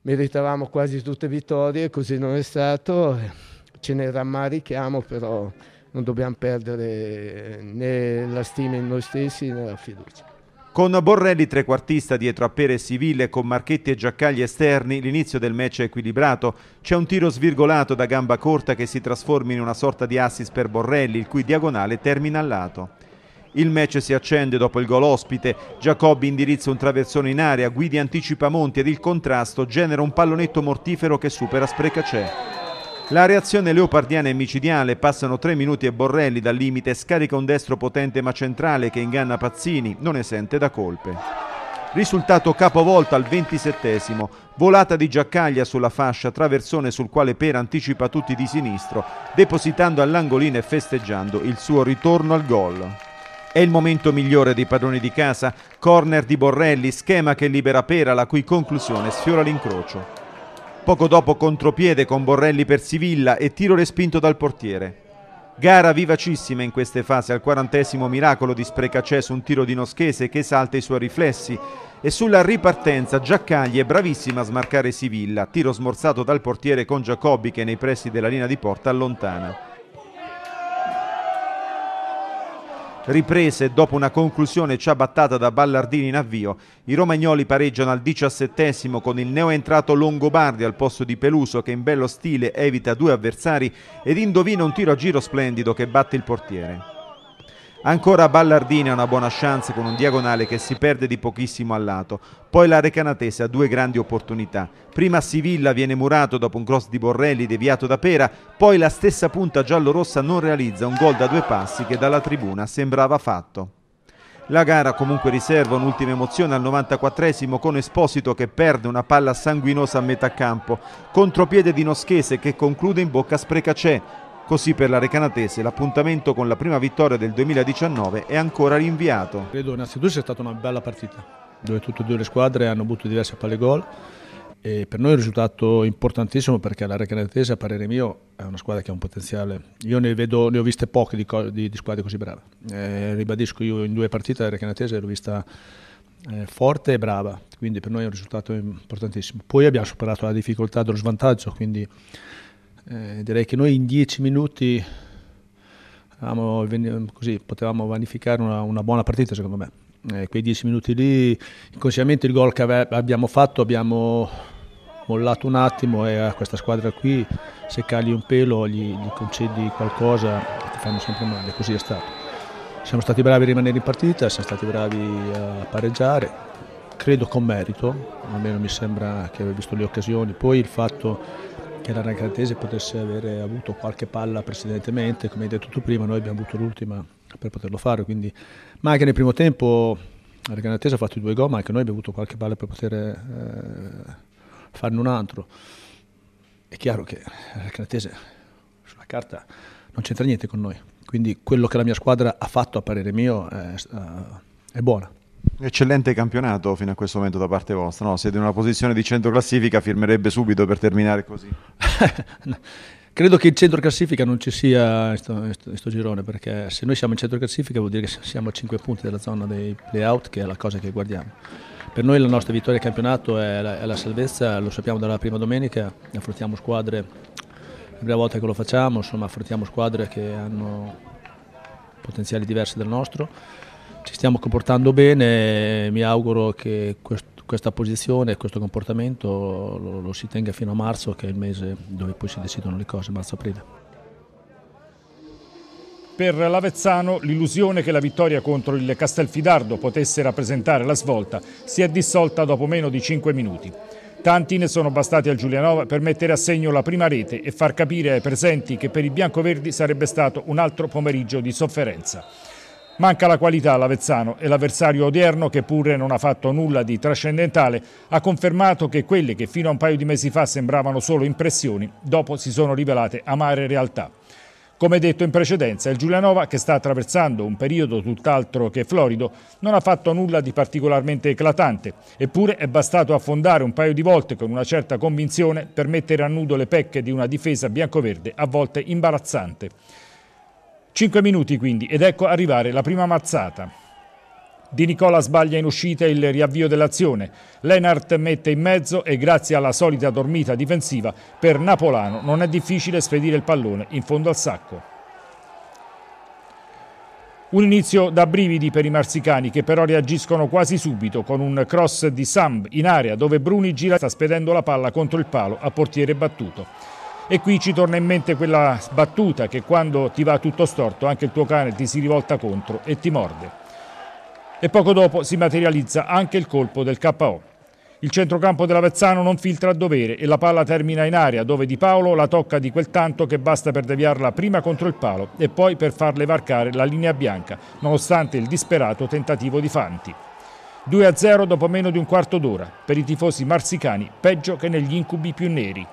meritavamo quasi tutte vittorie, così non è stato, ce ne rammarichiamo, però non dobbiamo perdere né la stima in noi stessi né la fiducia. Con Borrelli trequartista dietro a Pere e Sivilla e con Marchetti e Giaccagli esterni, l'inizio del match è equilibrato. C'è un tiro svirgolato da gamba corta che si trasforma in una sorta di assist per Borrelli, il cui diagonale termina al lato. Il match si accende dopo il gol ospite, Giacobbi indirizza un traversone in area, Guidi anticipa Monti ed il contrasto genera un pallonetto mortifero che supera Sprecacè. La reazione leopardiana è micidiale, passano tre minuti e Borrelli dal limite scarica un destro potente ma centrale che inganna Pazzini, non esente da colpe. Risultato capovolta al ventisettesimo, volata di Giaccaglia sulla fascia, traversone sul quale Pera anticipa tutti di sinistro, depositando all'angolino e festeggiando il suo ritorno al gol. È il momento migliore dei padroni di casa, corner di Borrelli, schema che libera Pera, la cui conclusione sfiora l'incrocio. Poco dopo contropiede con Borrelli per Sivilla e tiro respinto dal portiere. Gara vivacissima in queste fasi, al quarantesimo miracolo di Sprecacè su un tiro di Noschese che esalta i suoi riflessi e sulla ripartenza Giaccagli è bravissima a smarcare Sivilla, tiro smorzato dal portiere con Giacobbi che nei pressi della linea di porta allontana. Riprese dopo una conclusione ciabattata da Ballardini in avvio, i romagnoli pareggiano al diciassettesimo con il neoentrato Longobardi al posto di Peluso che in bello stile evita due avversari ed indovina un tiro a giro splendido che batte il portiere. Ancora Ballardini ha una buona chance con un diagonale che si perde di pochissimo al lato, poi la Recanatese ha due grandi opportunità. Prima Sivilla viene murato dopo un cross di Borrelli deviato da Pera, poi la stessa punta giallorossa non realizza un gol da due passi che dalla tribuna sembrava fatto. La gara comunque riserva un'ultima emozione al novantaquattresimo con Esposito che perde una palla sanguinosa a metà campo, contropiede di Noschese che conclude in bocca a Sprecacè. Così per la Recanatese l'appuntamento con la prima vittoria del duemiladiciannove è ancora rinviato. Credo innanzitutto sia stata una bella partita, dove tutte e due le squadre hanno avuto diverse palle gol e per noi è un risultato importantissimo perché la Recanatese, a parere mio, è una squadra che ha un potenziale. Io ne, vedo, ne ho viste poche di, di, di squadre così brave. Eh, ribadisco, io in due partite la Recanatese l'ho vista eh, forte e brava, quindi per noi è un risultato importantissimo. Poi abbiamo superato la difficoltà dello svantaggio, quindi Eh, direi che noi in dieci minuti avevamo, così, potevamo vanificare una, una buona partita secondo me. Eh, quei dieci minuti lì, inconsciamente il gol che ave, abbiamo fatto abbiamo mollato un attimo e a questa squadra qui se cagli un pelo gli, gli concedi qualcosa ti fanno sempre male, così è stato. Siamo stati bravi a rimanere in partita, siamo stati bravi a pareggiare, credo con merito, almeno mi sembra che abbia visto le occasioni. Poi il fatto che la Recanatese potesse avere avuto qualche palla precedentemente, come hai detto tu prima, noi abbiamo avuto l'ultima per poterlo fare, quindi, ma anche nel primo tempo la Recanatese ha fatto i due gol, ma anche noi abbiamo avuto qualche palla per poter eh, farne un altro. È chiaro che la Recanatese sulla carta non c'entra niente con noi, quindi quello che la mia squadra ha fatto a parere mio è, è buona. Eccellente campionato fino a questo momento da parte vostra, no? Siete in una posizione di centro classifica, firmerebbe subito per terminare così. Credo che in centro classifica non ci sia questo girone, perché se noi siamo in centro classifica vuol dire che siamo a cinque punti dalla zona dei play-out, che è la cosa che guardiamo. Per noi la nostra vittoria al campionato è la, è la salvezza, lo sappiamo dalla prima domenica, affrontiamo squadre, la prima volta che lo facciamo, insomma affrontiamo squadre che hanno potenziali diversi dal nostro. Ci stiamo comportando bene e mi auguro che quest questa posizione e questo comportamento lo, lo si tenga fino a marzo, che è il mese dove poi si decidono le cose, marzo-aprile. Per l'Avezzano l'illusione che la vittoria contro il Castelfidardo potesse rappresentare la svolta si è dissolta dopo meno di cinque minuti. Tanti ne sono bastati al Giulianova per mettere a segno la prima rete e far capire ai presenti che per i biancoverdi sarebbe stato un altro pomeriggio di sofferenza. Manca la qualità all'Avezzano e l'avversario odierno, che pure non ha fatto nulla di trascendentale, ha confermato che quelle che fino a un paio di mesi fa sembravano solo impressioni, dopo si sono rivelate amare realtà. Come detto in precedenza, il Giulianova, che sta attraversando un periodo tutt'altro che florido, non ha fatto nulla di particolarmente eclatante, eppure è bastato affondare un paio di volte con una certa convinzione per mettere a nudo le pecche di una difesa biancoverde a volte imbarazzante. Cinque minuti quindi ed ecco arrivare la prima mazzata. Di Nicola sbaglia in uscita il riavvio dell'azione. Leinart mette in mezzo e grazie alla solita dormita difensiva per Napolano non è difficile spedire il pallone in fondo al sacco. Un inizio da brividi per i marsicani che però reagiscono quasi subito con un cross di Samb in area dove Bruni gira sta spedendo la palla contro il palo a portiere battuto. E qui ci torna in mente quella battuta che quando ti va tutto storto anche il tuo cane ti si rivolta contro e ti morde. E poco dopo si materializza anche il colpo del K O. Il centrocampo dell'Avezzano non filtra a dovere e la palla termina in area dove Di Paolo la tocca di quel tanto che basta per deviarla prima contro il palo e poi per farle varcare la linea bianca, nonostante il disperato tentativo di Fanti. due a zero dopo meno di un quarto d'ora, per i tifosi marsicani peggio che negli incubi più neri.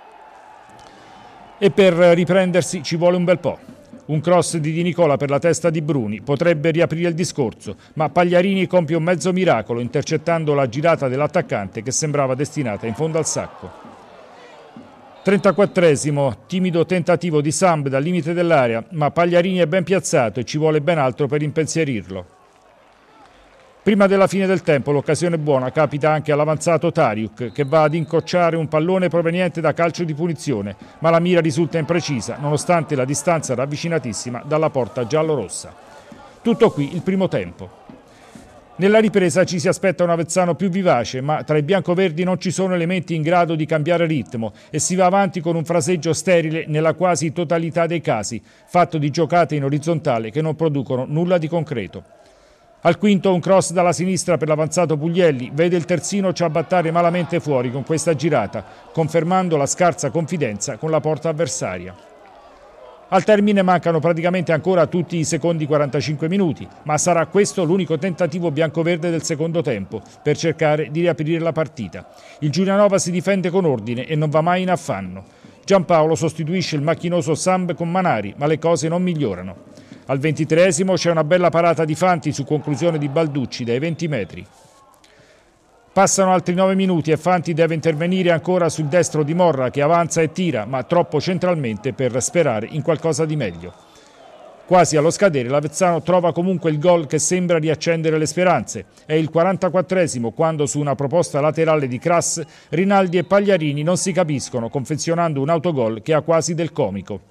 E per riprendersi ci vuole un bel po'. Un cross di Di Nicola per la testa di Bruni potrebbe riaprire il discorso, ma Pagliarini compie un mezzo miracolo intercettando la girata dell'attaccante che sembrava destinata in fondo al sacco. trentaquattresimo, timido tentativo di Samb dal limite dell'area, ma Pagliarini è ben piazzato e ci vuole ben altro per impensierirlo. Prima della fine del tempo l'occasione buona capita anche all'avanzato Tariuk che va ad incrociare un pallone proveniente da calcio di punizione, ma la mira risulta imprecisa nonostante la distanza ravvicinatissima dalla porta giallorossa. Tutto qui il primo tempo. Nella ripresa ci si aspetta un Avezzano più vivace, ma tra i biancoverdi non ci sono elementi in grado di cambiare ritmo e si va avanti con un fraseggio sterile nella quasi totalità dei casi, fatto di giocate in orizzontale che non producono nulla di concreto. Al quinto un cross dalla sinistra per l'avanzato Puglielli, vede il terzino ciabattare malamente fuori con questa girata, confermando la scarsa confidenza con la porta avversaria. Al termine mancano praticamente ancora tutti i secondi quarantacinque minuti, ma sarà questo l'unico tentativo biancoverde del secondo tempo per cercare di riaprire la partita. Il Giulianova si difende con ordine e non va mai in affanno. Giampaolo sostituisce il macchinoso Samb con Manari, ma le cose non migliorano. Al ventitreesimo c'è una bella parata di Fanti su conclusione di Balducci dai venti metri. Passano altri nove minuti e Fanti deve intervenire ancora sul destro di Morra che avanza e tira, ma troppo centralmente per sperare in qualcosa di meglio. Quasi allo scadere l'Avezzano trova comunque il gol che sembra riaccendere le speranze. È il quarantaquattresimo quando su una proposta laterale di Crass Rinaldi e Pagliarini non si capiscono confezionando un autogol che ha quasi del comico.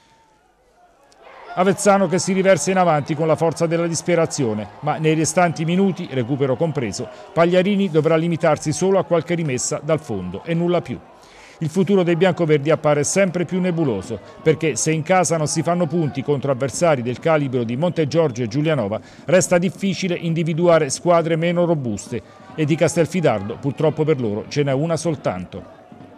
Avezzano che si riversa in avanti con la forza della disperazione, ma nei restanti minuti, recupero compreso, Pagliarini dovrà limitarsi solo a qualche rimessa dal fondo e nulla più. Il futuro dei biancoverdi appare sempre più nebuloso, perché se in casa non si fanno punti contro avversari del calibro di Montegiorgio e Giulianova, resta difficile individuare squadre meno robuste e di Castelfidardo purtroppo per loro ce n'è una soltanto.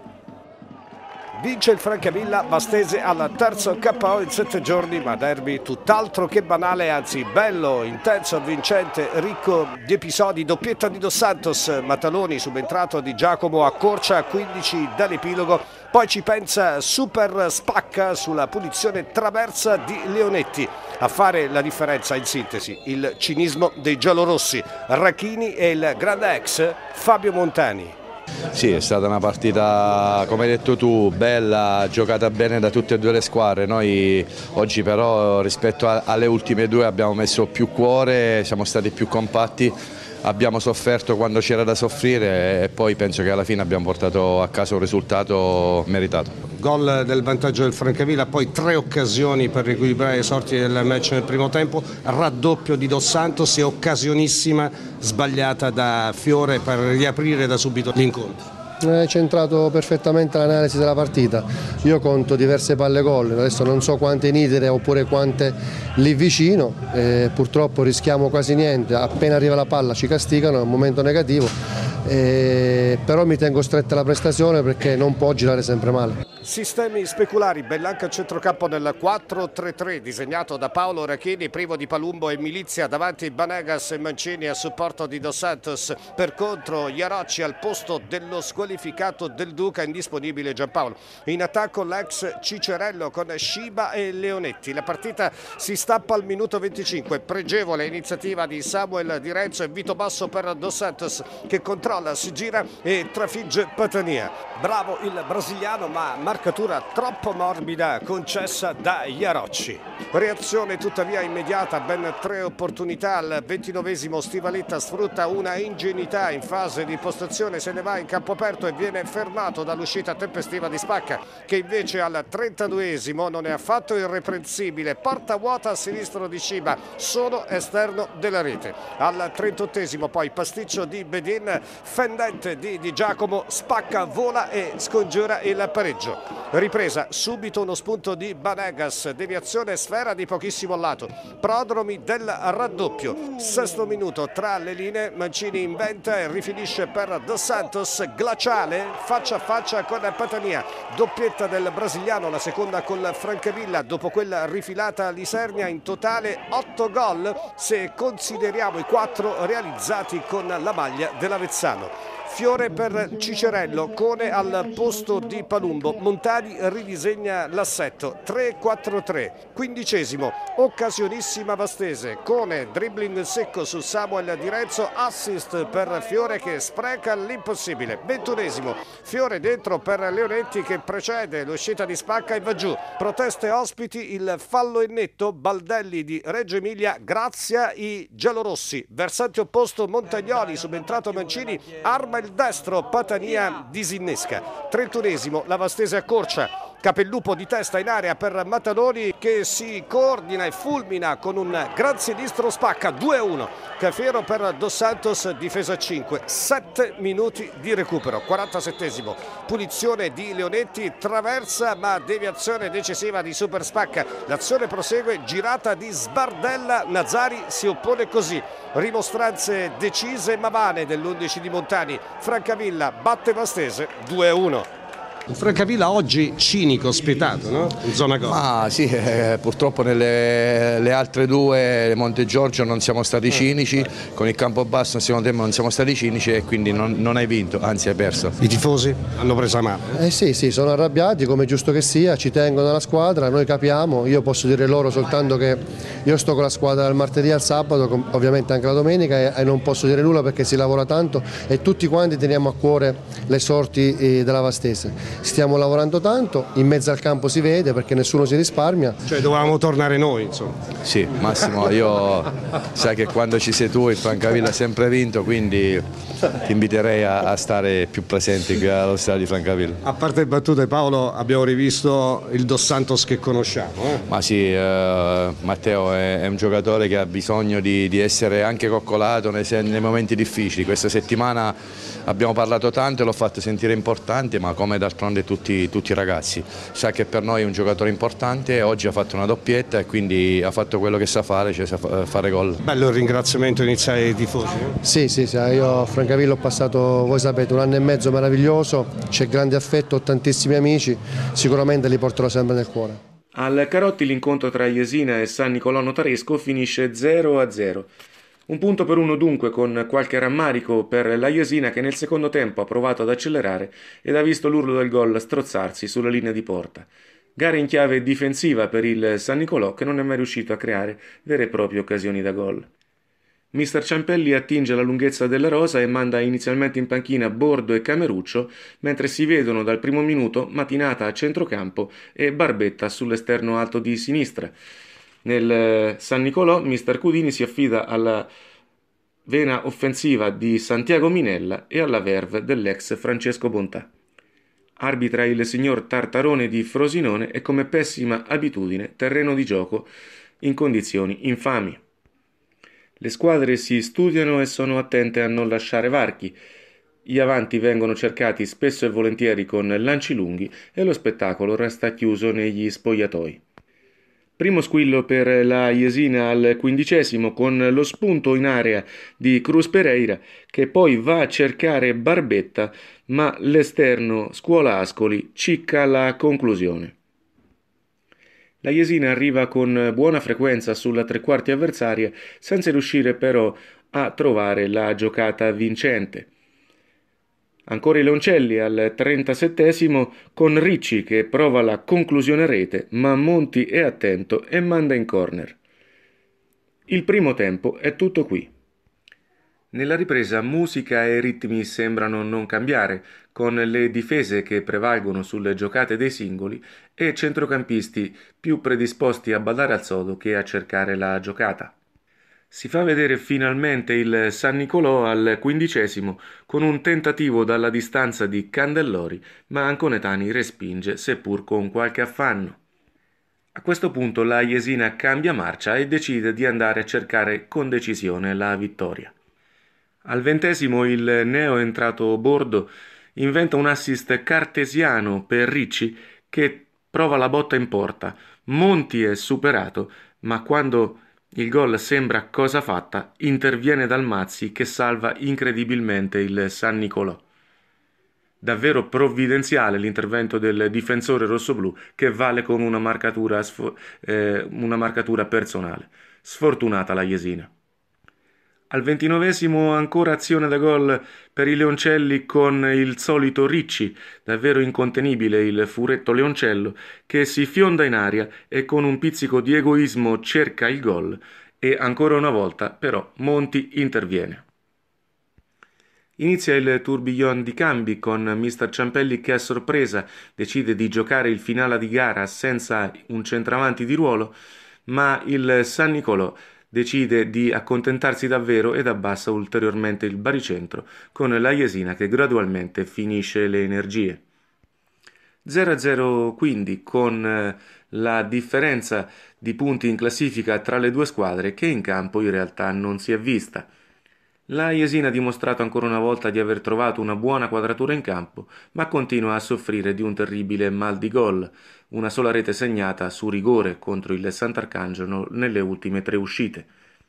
Vince il Francavilla Vastese al terzo K O in sette giorni, ma derby tutt'altro che banale, anzi bello, intenso, avvincente, ricco di episodi. Doppietta di Dos Santos, Mataloni subentrato di Giacomo accorcia a quindici dall'epilogo, poi ci pensa super spacca sulla punizione traversa di Leonetti. A fare la differenza in sintesi il cinismo dei giallorossi, Rachini e il grande ex Fabio Montani. Sì, è stata una partita, come hai detto tu, bella, giocata bene da tutte e due le squadre. Noi oggi però rispetto a, alle ultime due abbiamo messo più cuore, siamo stati più compatti, abbiamo sofferto quando c'era da soffrire e poi penso che alla fine abbiamo portato a casa un risultato meritato. Gol del vantaggio del Francavilla, poi tre occasioni per riequilibrare le sorti del match nel primo tempo, raddoppio di Dos Santos e occasionissima sbagliata da Fiore per riaprire da subito l'incontro. Hai centrato perfettamente l'analisi della partita. Io conto diverse palle gol, adesso non so quante in itere oppure quante lì vicino, eh, purtroppo rischiamo quasi niente, appena arriva la palla ci castigano, è un momento negativo, eh, però mi tengo stretta la prestazione perché non può girare sempre male. Sistemi speculari, Bellanca a centrocampo nel quattro tre tre disegnato da Paolo Rachini, privo di Palumbo e Milizia, davanti Banegas e Mancini a supporto di Dos Santos, per contro Iarocci al posto dello squalificato Del Duca, indisponibile Giampaolo. In attacco l'ex Cicerello con Sciba e Leonetti. La partita si stappa al minuto venticinque, pregevole iniziativa di Samuel Di Renzo e Vito Basso per Dos Santos che controlla, si gira e trafigge Patania. Bravo il brasiliano, ma marcatura troppo morbida concessa da Iarocci. Reazione tuttavia immediata, ben tre opportunità. Al ventinovesimo Stivaletta sfrutta una ingenuità in fase di postazione, se ne va in campo aperto e viene fermato dall'uscita tempestiva di Spacca, che invece al trentaduesimo non è affatto irreprensibile, porta vuota a sinistro di Sciba, solo esterno della rete. Al trentottesimo poi pasticcio di Bedin, fendente di, di Giacomo, Spacca vola e scongiura il pareggio. Ripresa, subito uno spunto di Banegas, deviazione sfera di pochissimo lato, prodromi del raddoppio. Sesto minuto, tra le linee Mancini inventa e rifinisce per Dos Santos, glaciale, faccia a faccia con Patania, doppietta del brasiliano, la seconda col Francavilla dopo quella rifilata a Lisernia. In totale otto gol se consideriamo i quattro realizzati con la maglia dell'Avezzano. Fiore per Cicerello, Cone al posto di Palumbo, Montani ridisegna l'assetto, tre quattro tre. Quindicesimo, occasionissima Vastese, Cone dribbling secco su Samuel Di Renzo, assist per Fiore che spreca l'impossibile. Ventunesimo, Fiore dentro per Leonetti che precede l'uscita di Spacca e va giù. Proteste ospiti, il fallo in netto, Baldelli di Reggio Emilia, Grazia i giallorossi. Versante opposto Montagnoli, subentrato Mancini, arma il destro, Patania disinnesca. trentunesimo, la Vastese accorcia, Capellupo di testa in area per Mataloni che si coordina e fulmina con un gran sinistro, Spacca, due a uno. Cafiero per Dos Santos, difesa cinque, sette minuti di recupero. quarantasettesimo, punizione di Leonetti, traversa ma deviazione decisiva di Super Spacca. L'azione prosegue, girata di Sbardella, Nazari si oppone così. Rimostranze decise ma vane dell'undici di Montani. Francavilla batte Vastese due a uno. Francavilla oggi cinico, spietato, no? In zona gol. Ah sì, eh, purtroppo nelle le altre due, Monte Giorgio, non siamo stati cinici, con il campo basso nel secondo tempo non siamo stati cinici e quindi non, non hai vinto, anzi hai perso. I tifosi hanno preso a mano? Eh sì, sì, sono arrabbiati come è giusto che sia, ci tengono alla squadra, noi capiamo, io posso dire loro soltanto che io sto con la squadra dal martedì al sabato, ovviamente anche la domenica e, e non posso dire nulla perché si lavora tanto e tutti quanti teniamo a cuore le sorti eh, della Vastese. Stiamo lavorando tanto, in mezzo al campo si vede perché nessuno si risparmia. Cioè dovevamo tornare noi, insomma. Sì, Massimo, io sai che quando ci sei tu il Francavilla ha sempre vinto, quindi ti inviterei a, a stare più presenti qui allo stadio di Francavilla. A parte le battute, Paolo, abbiamo rivisto il Dos Santos che conosciamo. Eh? Ma sì, eh, Matteo è, è un giocatore che ha bisogno di, di essere anche coccolato nei, nei momenti difficili. Questa settimana abbiamo parlato tanto e l'ho fatto sentire importante, ma come d'altronde tutti, tutti i ragazzi. Sa che per noi è un giocatore importante, oggi ha fatto una doppietta e quindi ha fatto quello che sa fare, cioè sa fare gol. Bello il ringraziamento iniziale ai tifosi. Eh? Sì, sì, sì, io a Francavilla ho passato, voi sapete, un anno e mezzo meraviglioso, c'è grande affetto, ho tantissimi amici, sicuramente li porterò sempre nel cuore. Al Carotti l'incontro tra Jesina e San Nicolò Notaresco finisce zero a zero. Un punto per uno dunque, con qualche rammarico per la Jesina che nel secondo tempo ha provato ad accelerare ed ha visto l'urlo del gol strozzarsi sulla linea di porta. Gara in chiave difensiva per il San Nicolò che non è mai riuscito a creare vere e proprie occasioni da gol. Mister Ciampelli attinge la lunghezza della rosa e manda inizialmente in panchina Bordo e Cameruccio, mentre si vedono dal primo minuto Matinata a centrocampo e Barbetta sull'esterno alto di sinistra. Nel San Nicolò Mister Cudini si affida alla vena offensiva di Santiago Minella e alla verve dell'ex Francesco Bontà. Arbitra il signor Tartarone di Frosinone e come pessima abitudine terreno di gioco in condizioni infami. Le squadre si studiano e sono attente a non lasciare varchi. Gli avanti vengono cercati spesso e volentieri con lanci lunghi e lo spettacolo resta chiuso negli spogliatoi. Primo squillo per la Jesina al quindicesimo con lo spunto in area di Cruz Pereira che poi va a cercare Barbetta ma l'esterno Scuola Ascoli cicca la conclusione. La Jesina arriva con buona frequenza sulla tre quarti avversaria senza riuscire però a trovare la giocata vincente. Ancora i Leoncelli al trentasettesimo con Ricci che prova la conclusione a rete, ma Monti è attento e manda in corner. Il primo tempo è tutto qui. Nella ripresa musica e ritmi sembrano non cambiare, con le difese che prevalgono sulle giocate dei singoli e centrocampisti più predisposti a ballare al sodo che a cercare la giocata. Si fa vedere finalmente il San Nicolò al quindicesimo con un tentativo dalla distanza di Candellori, ma Anconetani respinge, seppur con qualche affanno. A questo punto la Jesina cambia marcia e decide di andare a cercare con decisione la vittoria. Al ventesimo il neo entrato Bordo inventa un assist cartesiano per Ricci che prova la botta in porta. Monti è superato, ma quando il gol sembra cosa fatta, interviene Dalmazzi che salva incredibilmente il San Nicolò. Davvero provvidenziale l'intervento del difensore rossoblù che vale con una marcatura, eh, una marcatura personale. Sfortunata la Jesina. Al ventinovesimo ancora azione da gol per i Leoncelli con il solito Ricci, davvero incontenibile il furetto Leoncello, che si fionda in aria e con un pizzico di egoismo cerca il gol e ancora una volta però Monti interviene. Inizia il tourbillon di cambi con mister Ciampelli che a sorpresa decide di giocare il finale di gara senza un centravanti di ruolo, ma il San Nicolò decide di accontentarsi davvero ed abbassa ulteriormente il baricentro con la Jesina che gradualmente finisce le energie. zero a zero quindi con la differenza di punti in classifica tra le due squadre che in campo in realtà non si è vista. La Jesina ha dimostrato ancora una volta di aver trovato una buona quadratura in campo, ma continua a soffrire di un terribile mal di gol, una sola rete segnata su rigore contro il Sant'Arcangelo nelle ultime tre uscite.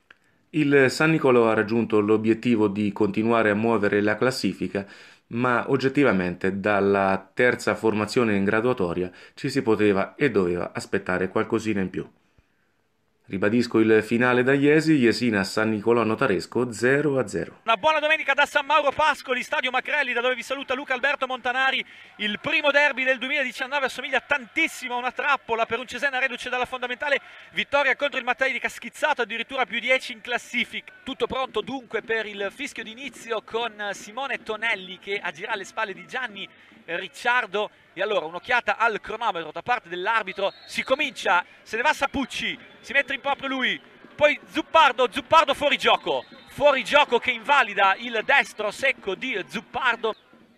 Il San Nicolò ha raggiunto l'obiettivo di continuare a muovere la classifica, ma oggettivamente dalla terza formazione in graduatoria ci si poteva e doveva aspettare qualcosina in più. Ribadisco il finale da Iesi, Jesina San Nicolò Notaresco zero a zero. Una buona domenica da San Mauro Pascoli, stadio Macrelli, da dove vi saluta Luca Alberto Montanari. Il primo derby del duemiladiciannove assomiglia tantissimo a una trappola per un Cesena reduce dalla fondamentale vittoria contro il Matelica, schizzato addirittura più dieci in classifica. Tutto pronto dunque per il fischio d'inizio con Simone Tonelli che agirà alle spalle di Gianni Ricciardo. E allora un'occhiata al cronometro da parte dell'arbitro, si comincia, se ne va Sapucci, si mette in proprio lui, poi Zuppardo, Zuppardo fuori gioco, fuori gioco che invalida il destro secco di Zuppardo.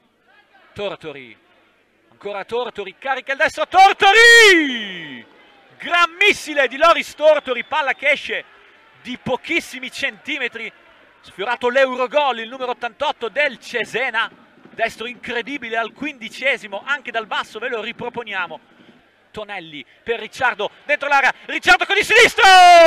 Tortori, ancora Tortori, carica il destro, Tortori! Gran missile di Loris Tortori, palla che esce di pochissimi centimetri, sfiorato l'Eurogol, il numero ottantotto del Cesena. Destro incredibile al quindicesimo, anche dal basso ve lo riproponiamo. Tonelli per Ricciardo, dentro l'area, Ricciardo con il sinistro!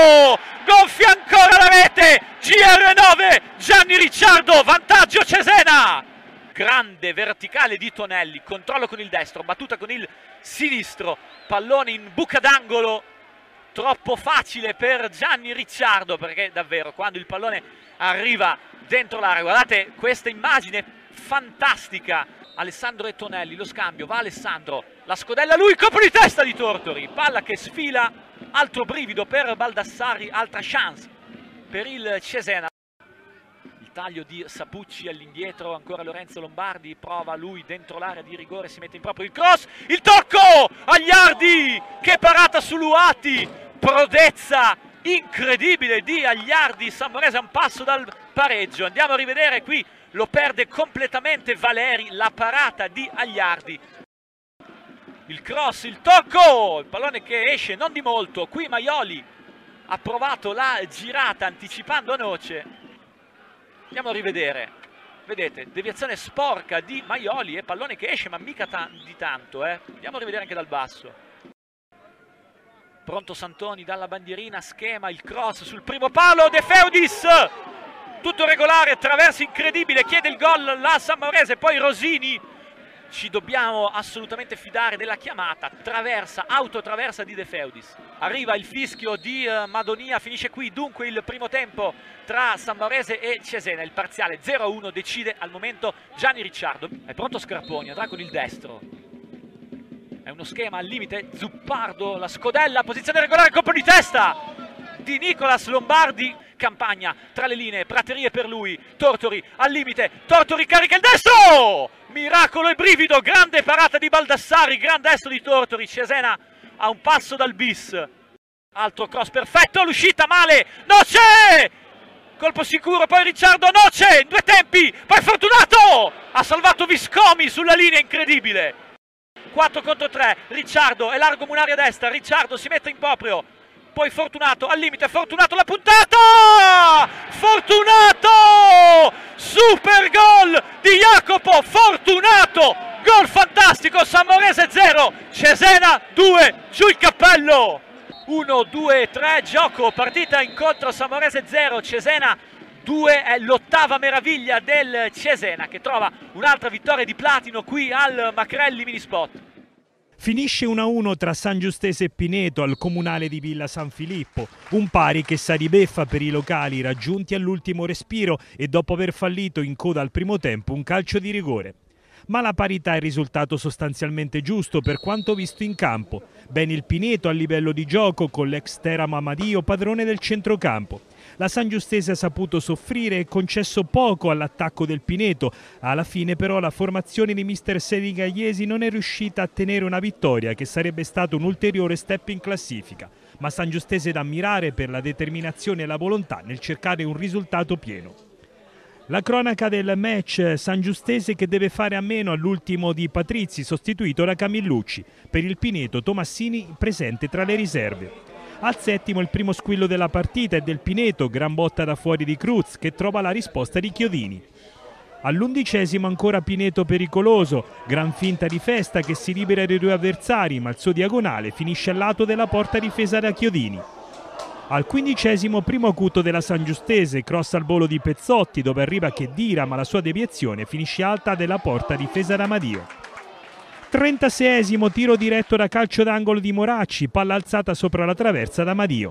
Gonfia ancora la rete! G R nove, Gianni Ricciardo, vantaggio Cesena! Grande verticale di Tonelli, controllo con il destro, battuta con il sinistro, pallone in buca d'angolo, troppo facile per Gianni Ricciardo, perché davvero quando il pallone arriva dentro l'area, guardate questa immagine fantastica, Alessandro e Tonelli, lo scambio, va Alessandro, la scodella lui, colpo di testa di Tortori, palla che sfila, altro brivido per Baldassarri, altra chance per il Cesena. Il taglio di Sapucci all'indietro, ancora Lorenzo Lombardi, prova lui dentro l'area di rigore, si mette in proprio il cross, il tocco, Agliardi, che parata su Luati, prodezza incredibile di Agliardi, Samorese a un passo dal pareggio, andiamo a rivedere qui. Lo perde completamente Valeri, la parata di Agliardi. Il cross, il tocco, il pallone che esce non di molto. Qui Maioli ha provato la girata anticipando Noce. Andiamo a rivedere. Vedete, deviazione sporca di Maioli e pallone che esce ma mica ta di tanto. Eh. Andiamo a rivedere anche dal basso. Pronto Santoni dalla bandierina, schema, il cross sul primo palo, De Feudis! Tutto regolare, traverso incredibile, chiede il gol la Samorese, poi Rosini, ci dobbiamo assolutamente fidare della chiamata, traversa, autotraversa di De Feudis, arriva il fischio di uh, Madonia, finisce qui dunque il primo tempo tra Samorese e Cesena, il parziale zero a uno decide al momento Gianni Ricciardo, è pronto Scarponi, andrà con il destro, è uno schema al limite, Zuppardo, la scodella, posizione regolare, colpo di testa di Nicolas Lombardi, Campagna tra le linee, praterie per lui, Tortori al limite, Tortori carica il destro, miracolo e brivido, grande parata di Baldassari, gran destro di Tortori, Cesena a un passo dal bis, altro cross perfetto, l'uscita male, Noce, colpo sicuro, poi Ricciardo, Noce, in due tempi, poi Fortunato, ha salvato Viscomi sulla linea, incredibile, quattro contro tre, Ricciardo è largo Munari a destra, Ricciardo si mette in proprio, poi Fortunato al limite, Fortunato la puntata, Fortunato, super gol di Jacopo Fortunato, gol fantastico, Samorese zero, Cesena due, giù il cappello, uno, due, tre, gioco, partita incontro Samorese zero, Cesena due, è l'ottava meraviglia del Cesena che trova un'altra vittoria di platino qui al Macrelli Minisport. Finisce uno a uno tra San Giustese e Pineto al comunale di Villa San Filippo, un pari che sa di beffa per i locali raggiunti all'ultimo respiro e dopo aver fallito in coda al primo tempo un calcio di rigore. Ma la parità è il risultato sostanzialmente giusto per quanto visto in campo. Bene il Pineto a livello di gioco con l'ex Teramo Amadio padrone del centrocampo. La San Giustese ha saputo soffrire e concesso poco all'attacco del Pineto. Alla fine però la formazione di mister Senigalliesi non è riuscita a tenere una vittoria che sarebbe stato un ulteriore step in classifica. Ma San Giustese da ammirare per la determinazione e la volontà nel cercare un risultato pieno. La cronaca del match San Giustese che deve fare a meno all'ultimo di Patrizzi sostituito da Camillucci. Per il Pineto Tomassini presente tra le riserve. Al settimo il primo squillo della partita è del Pineto, gran botta da fuori di Cruz che trova la risposta di Chiodini. All'undicesimo ancora Pineto pericoloso, gran finta di Festa che si libera dei due avversari ma il suo diagonale finisce al lato della porta difesa da Chiodini. Al quindicesimo primo acuto della San Giustese, cross al volo di Pezzotti dove arriva Chedira ma la sua deviazione finisce alta della porta difesa da Madio. trentaseiesimo tiro diretto da calcio d'angolo di Moracci, palla alzata sopra la traversa da Madio.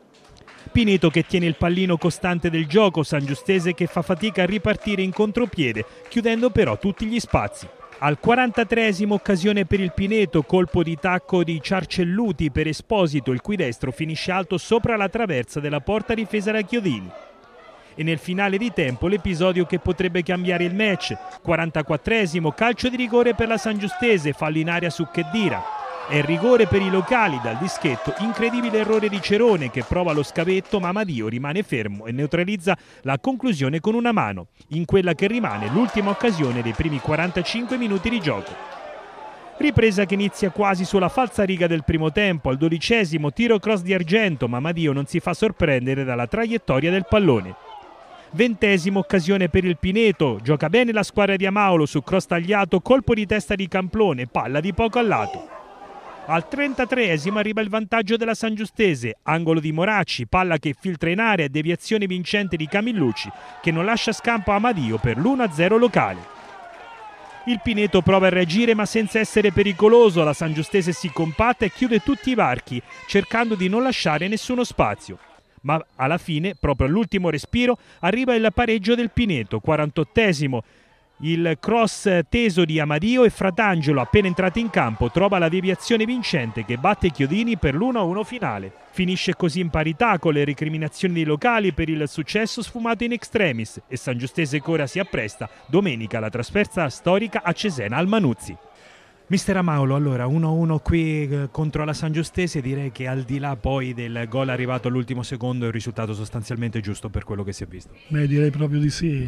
Pineto che tiene il pallino costante del gioco, San Giustese che fa fatica a ripartire in contropiede, chiudendo però tutti gli spazi. Al quarantatreesimo occasione per il Pineto, colpo di tacco di Ciarcelluti per Esposito, il cui destro finisce alto sopra la traversa della porta difesa da Chiodini. E nel finale di tempo l'episodio che potrebbe cambiare il match. quarantaquattresimo calcio di rigore per la San Giustese, fallo in aria su Chedira. È rigore per i locali dal dischetto, incredibile errore di Cerone che prova lo scavetto ma Madio rimane fermo e neutralizza la conclusione con una mano, in quella che rimane l'ultima occasione dei primi quarantacinque minuti di gioco. Ripresa che inizia quasi sulla falsariga del primo tempo, al dodicesimo tiro cross di Argento ma Madio non si fa sorprendere dalla traiettoria del pallone. Ventesima occasione per il Pineto, gioca bene la squadra di Amaulo su cross tagliato, colpo di testa di Camplone, palla di poco al lato. Al trentatreesimo arriva il vantaggio della San Giustese, angolo di Moracci, palla che filtra in area e deviazione vincente di Camillucci che non lascia scampo a Madio per l'uno a zero locale. Il Pineto prova a reagire ma senza essere pericoloso, la San Giustese si compatta e chiude tutti i varchi cercando di non lasciare nessuno spazio. Ma alla fine, proprio all'ultimo respiro, arriva il pareggio del Pineto, quarantottesimo. Il cross teso di Amadio e Fratangelo, appena entrati in campo, trova la deviazione vincente che batte Chiodini per l'uno a uno finale. Finisce così in parità con le recriminazioni dei locali per il successo sfumato in extremis e San Giustese che ora si appresta domenica alla trasferta storica a Cesena al Manuzzi. Mister Amaulo, allora uno a uno qui contro la San Giustese, direi che al di là poi del gol arrivato all'ultimo secondo è un risultato sostanzialmente giusto per quello che si è visto. Beh, direi proprio di sì.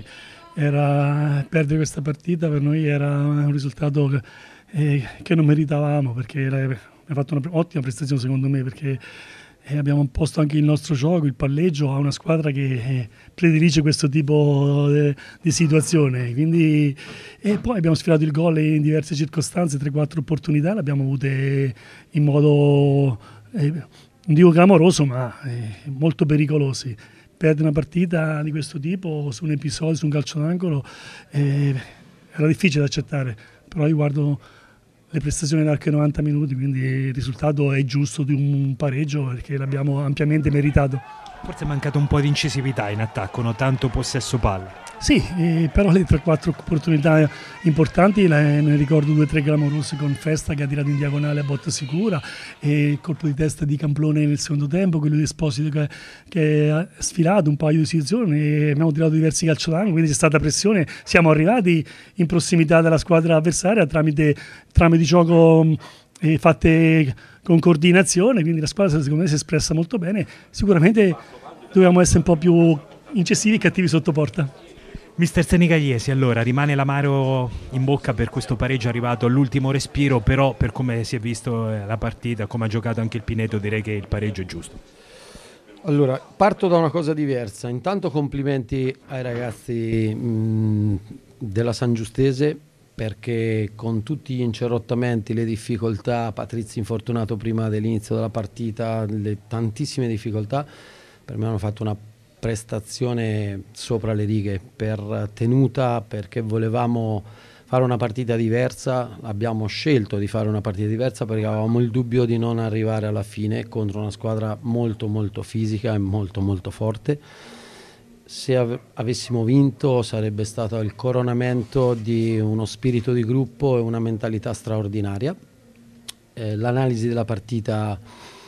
Era, perdere questa partita per noi era un risultato che, eh, che non meritavamo perché era, abbiamo fatto un'ottima prestazione secondo me perché eh, abbiamo posto anche il nostro gioco, il palleggio a una squadra che eh, predilige questo tipo de, di situazione, quindi, e poi abbiamo sfilato il gol in diverse circostanze, tre quattro opportunità le abbiamo avute in modo eh, non dico clamoroso ma eh, molto pericolosi. Perdere una partita di questo tipo su un episodio, su un calcio d'angolo eh, era difficile da accettare, però io guardo le prestazioni da anche novanta minuti, quindi il risultato è giusto di un pareggio perché l'abbiamo ampiamente meritato. Forse è mancato un po' di incisività in attacco, no? Tanto possesso palla. Sì, eh, però le tre quattro opportunità importanti, le, ne ricordo due o tre clamorose con Festa che ha tirato in diagonale a botta sicura, e il colpo di testa di Camplone nel secondo tempo, quello di Esposito che, che ha sfilato un paio di situazioni, e abbiamo tirato diversi calci d'angolo, quindi c'è stata pressione, siamo arrivati in prossimità della squadra avversaria tramite trame di gioco eh, fatte con coordinazione, quindi la squadra secondo me si è espressa molto bene. Sicuramente dobbiamo essere un po' più incisivi e cattivi sotto porta. Mister Senigalliesi, allora rimane l'amaro in bocca per questo pareggio arrivato all'ultimo respiro, però per come si è visto la partita, come ha giocato anche il Pineto, direi che il pareggio è giusto. Allora, parto da una cosa diversa. Intanto complimenti ai ragazzi mh, della San Giustese, perché con tutti gli incerottamenti, le difficoltà, Patrizio infortunato prima dell'inizio della partita, le tantissime difficoltà, per me hanno fatto una prestazione sopra le righe, per tenuta, perché volevamo fare una partita diversa, abbiamo scelto di fare una partita diversa perché avevamo il dubbio di non arrivare alla fine contro una squadra molto molto fisica e molto molto forte. Se av- avessimo vinto sarebbe stato il coronamento di uno spirito di gruppo e una mentalità straordinaria. Eh, l'analisi della partita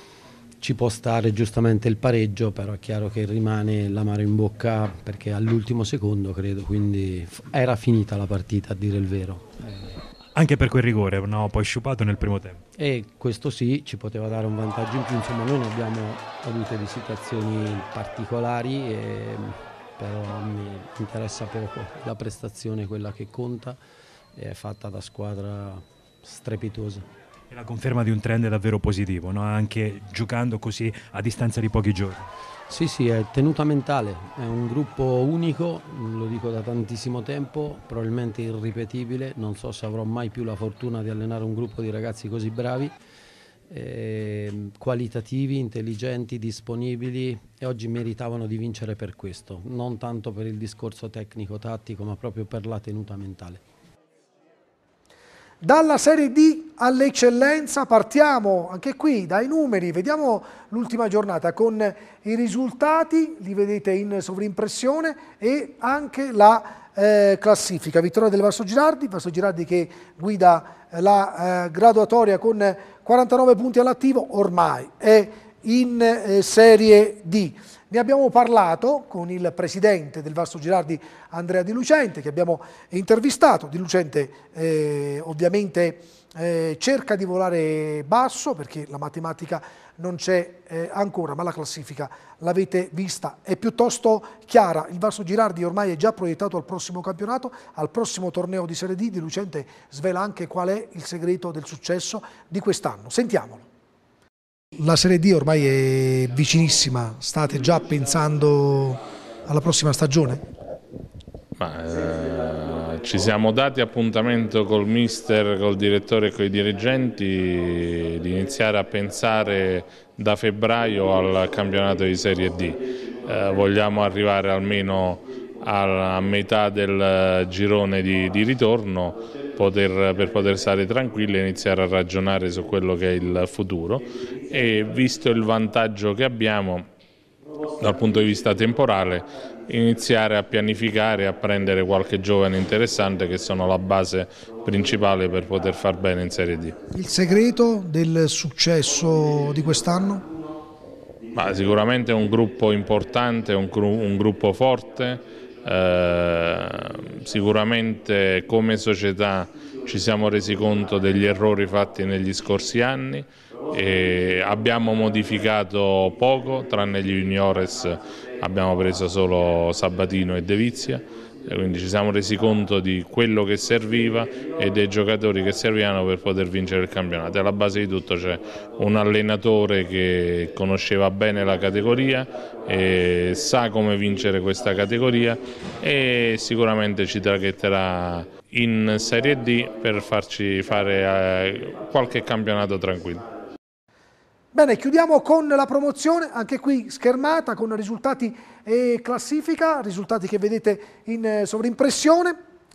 ci può stare giustamente il pareggio, però è chiaro che rimane l'amaro in bocca perché all'ultimo secondo credo, quindi f- era finita la partita a dire il vero. Anche per quel rigore, no? Poi sciupato nel primo tempo. E questo sì, ci poteva dare un vantaggio in più, insomma noi ne abbiamo avute di situazioni particolari, e, però mi interessa poco, la prestazione è quella che conta, è fatta da squadra strepitosa. È la conferma di un trend davvero positivo, no? Anche giocando così a distanza di pochi giorni. Sì, sì, è tenuta mentale, è un gruppo unico, lo dico da tantissimo tempo, probabilmente irripetibile, non so se avrò mai più la fortuna di allenare un gruppo di ragazzi così bravi, eh, qualitativi, intelligenti, disponibili, e oggi meritavano di vincere per questo, non tanto per il discorso tecnico-tattico, ma proprio per la tenuta mentale. Dalla Serie D all'eccellenza partiamo anche qui dai numeri, vediamo l'ultima giornata con i risultati, li vedete in sovrimpressione, e anche la eh, classifica. Vittoria del Vasto Girardi, Vasto Girardi che guida la eh, graduatoria con quarantanove punti all'attivo, ormai è in eh, Serie D. Ne abbiamo parlato con il presidente del Vasto Girardi, Andrea Di Lucente, che abbiamo intervistato. Di Lucente eh, ovviamente eh, cerca di volare basso perché la matematica non c'è eh, ancora, ma la classifica l'avete vista, è piuttosto chiara. Il Vasto Girardi ormai è già proiettato al prossimo campionato, al prossimo torneo di Serie D. Di Lucente svela anche qual è il segreto del successo di quest'anno. Sentiamolo. La Serie D ormai è vicinissima, state già pensando alla prossima stagione? Ma, eh, ci siamo dati appuntamento col mister, col direttore e con i dirigenti di iniziare a pensare da febbraio al campionato di Serie D. Eh, vogliamo arrivare almeno a metà del girone di, di ritorno poter, per poter stare tranquilli e iniziare a ragionare su quello che è il futuro, e visto il vantaggio che abbiamo dal punto di vista temporale iniziare a pianificare, a prendere qualche giovane interessante che sono la base principale per poter far bene in Serie D. Il segreto del successo di quest'anno? Ma sicuramente un gruppo importante, un, gru un gruppo forte. Eh, sicuramente come società ci siamo resi conto degli errori fatti negli scorsi anni e abbiamo modificato poco, tranne gli juniores abbiamo preso solo Sabatino e De Vizia, e quindi ci siamo resi conto di quello che serviva e dei giocatori che servivano per poter vincere il campionato. Alla base di tutto c'è un allenatore che conosceva bene la categoria e sa come vincere questa categoria, e sicuramente ci traghetterà in Serie D per farci fare qualche campionato tranquillo. Bene, chiudiamo con la promozione, anche qui schermata con risultati e classifica, risultati che vedete in sovrimpressione.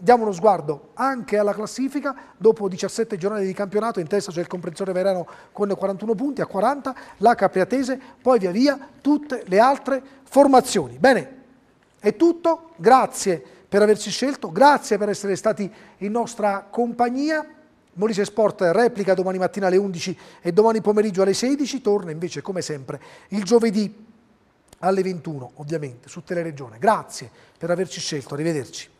Diamo uno sguardo anche alla classifica. Dopo diciassette giornate di campionato, in testa c'è il Comprensorio Vairano con quarantuno punti, a quaranta la Capriatese, poi via via tutte le altre formazioni. Bene, è tutto, grazie per averci scelto, grazie per essere stati in nostra compagnia. Molise Sport replica domani mattina alle undici e domani pomeriggio alle sedici, torna invece come sempre il giovedì alle ventuno, ovviamente su Teleregione. Grazie per averci scelto, arrivederci.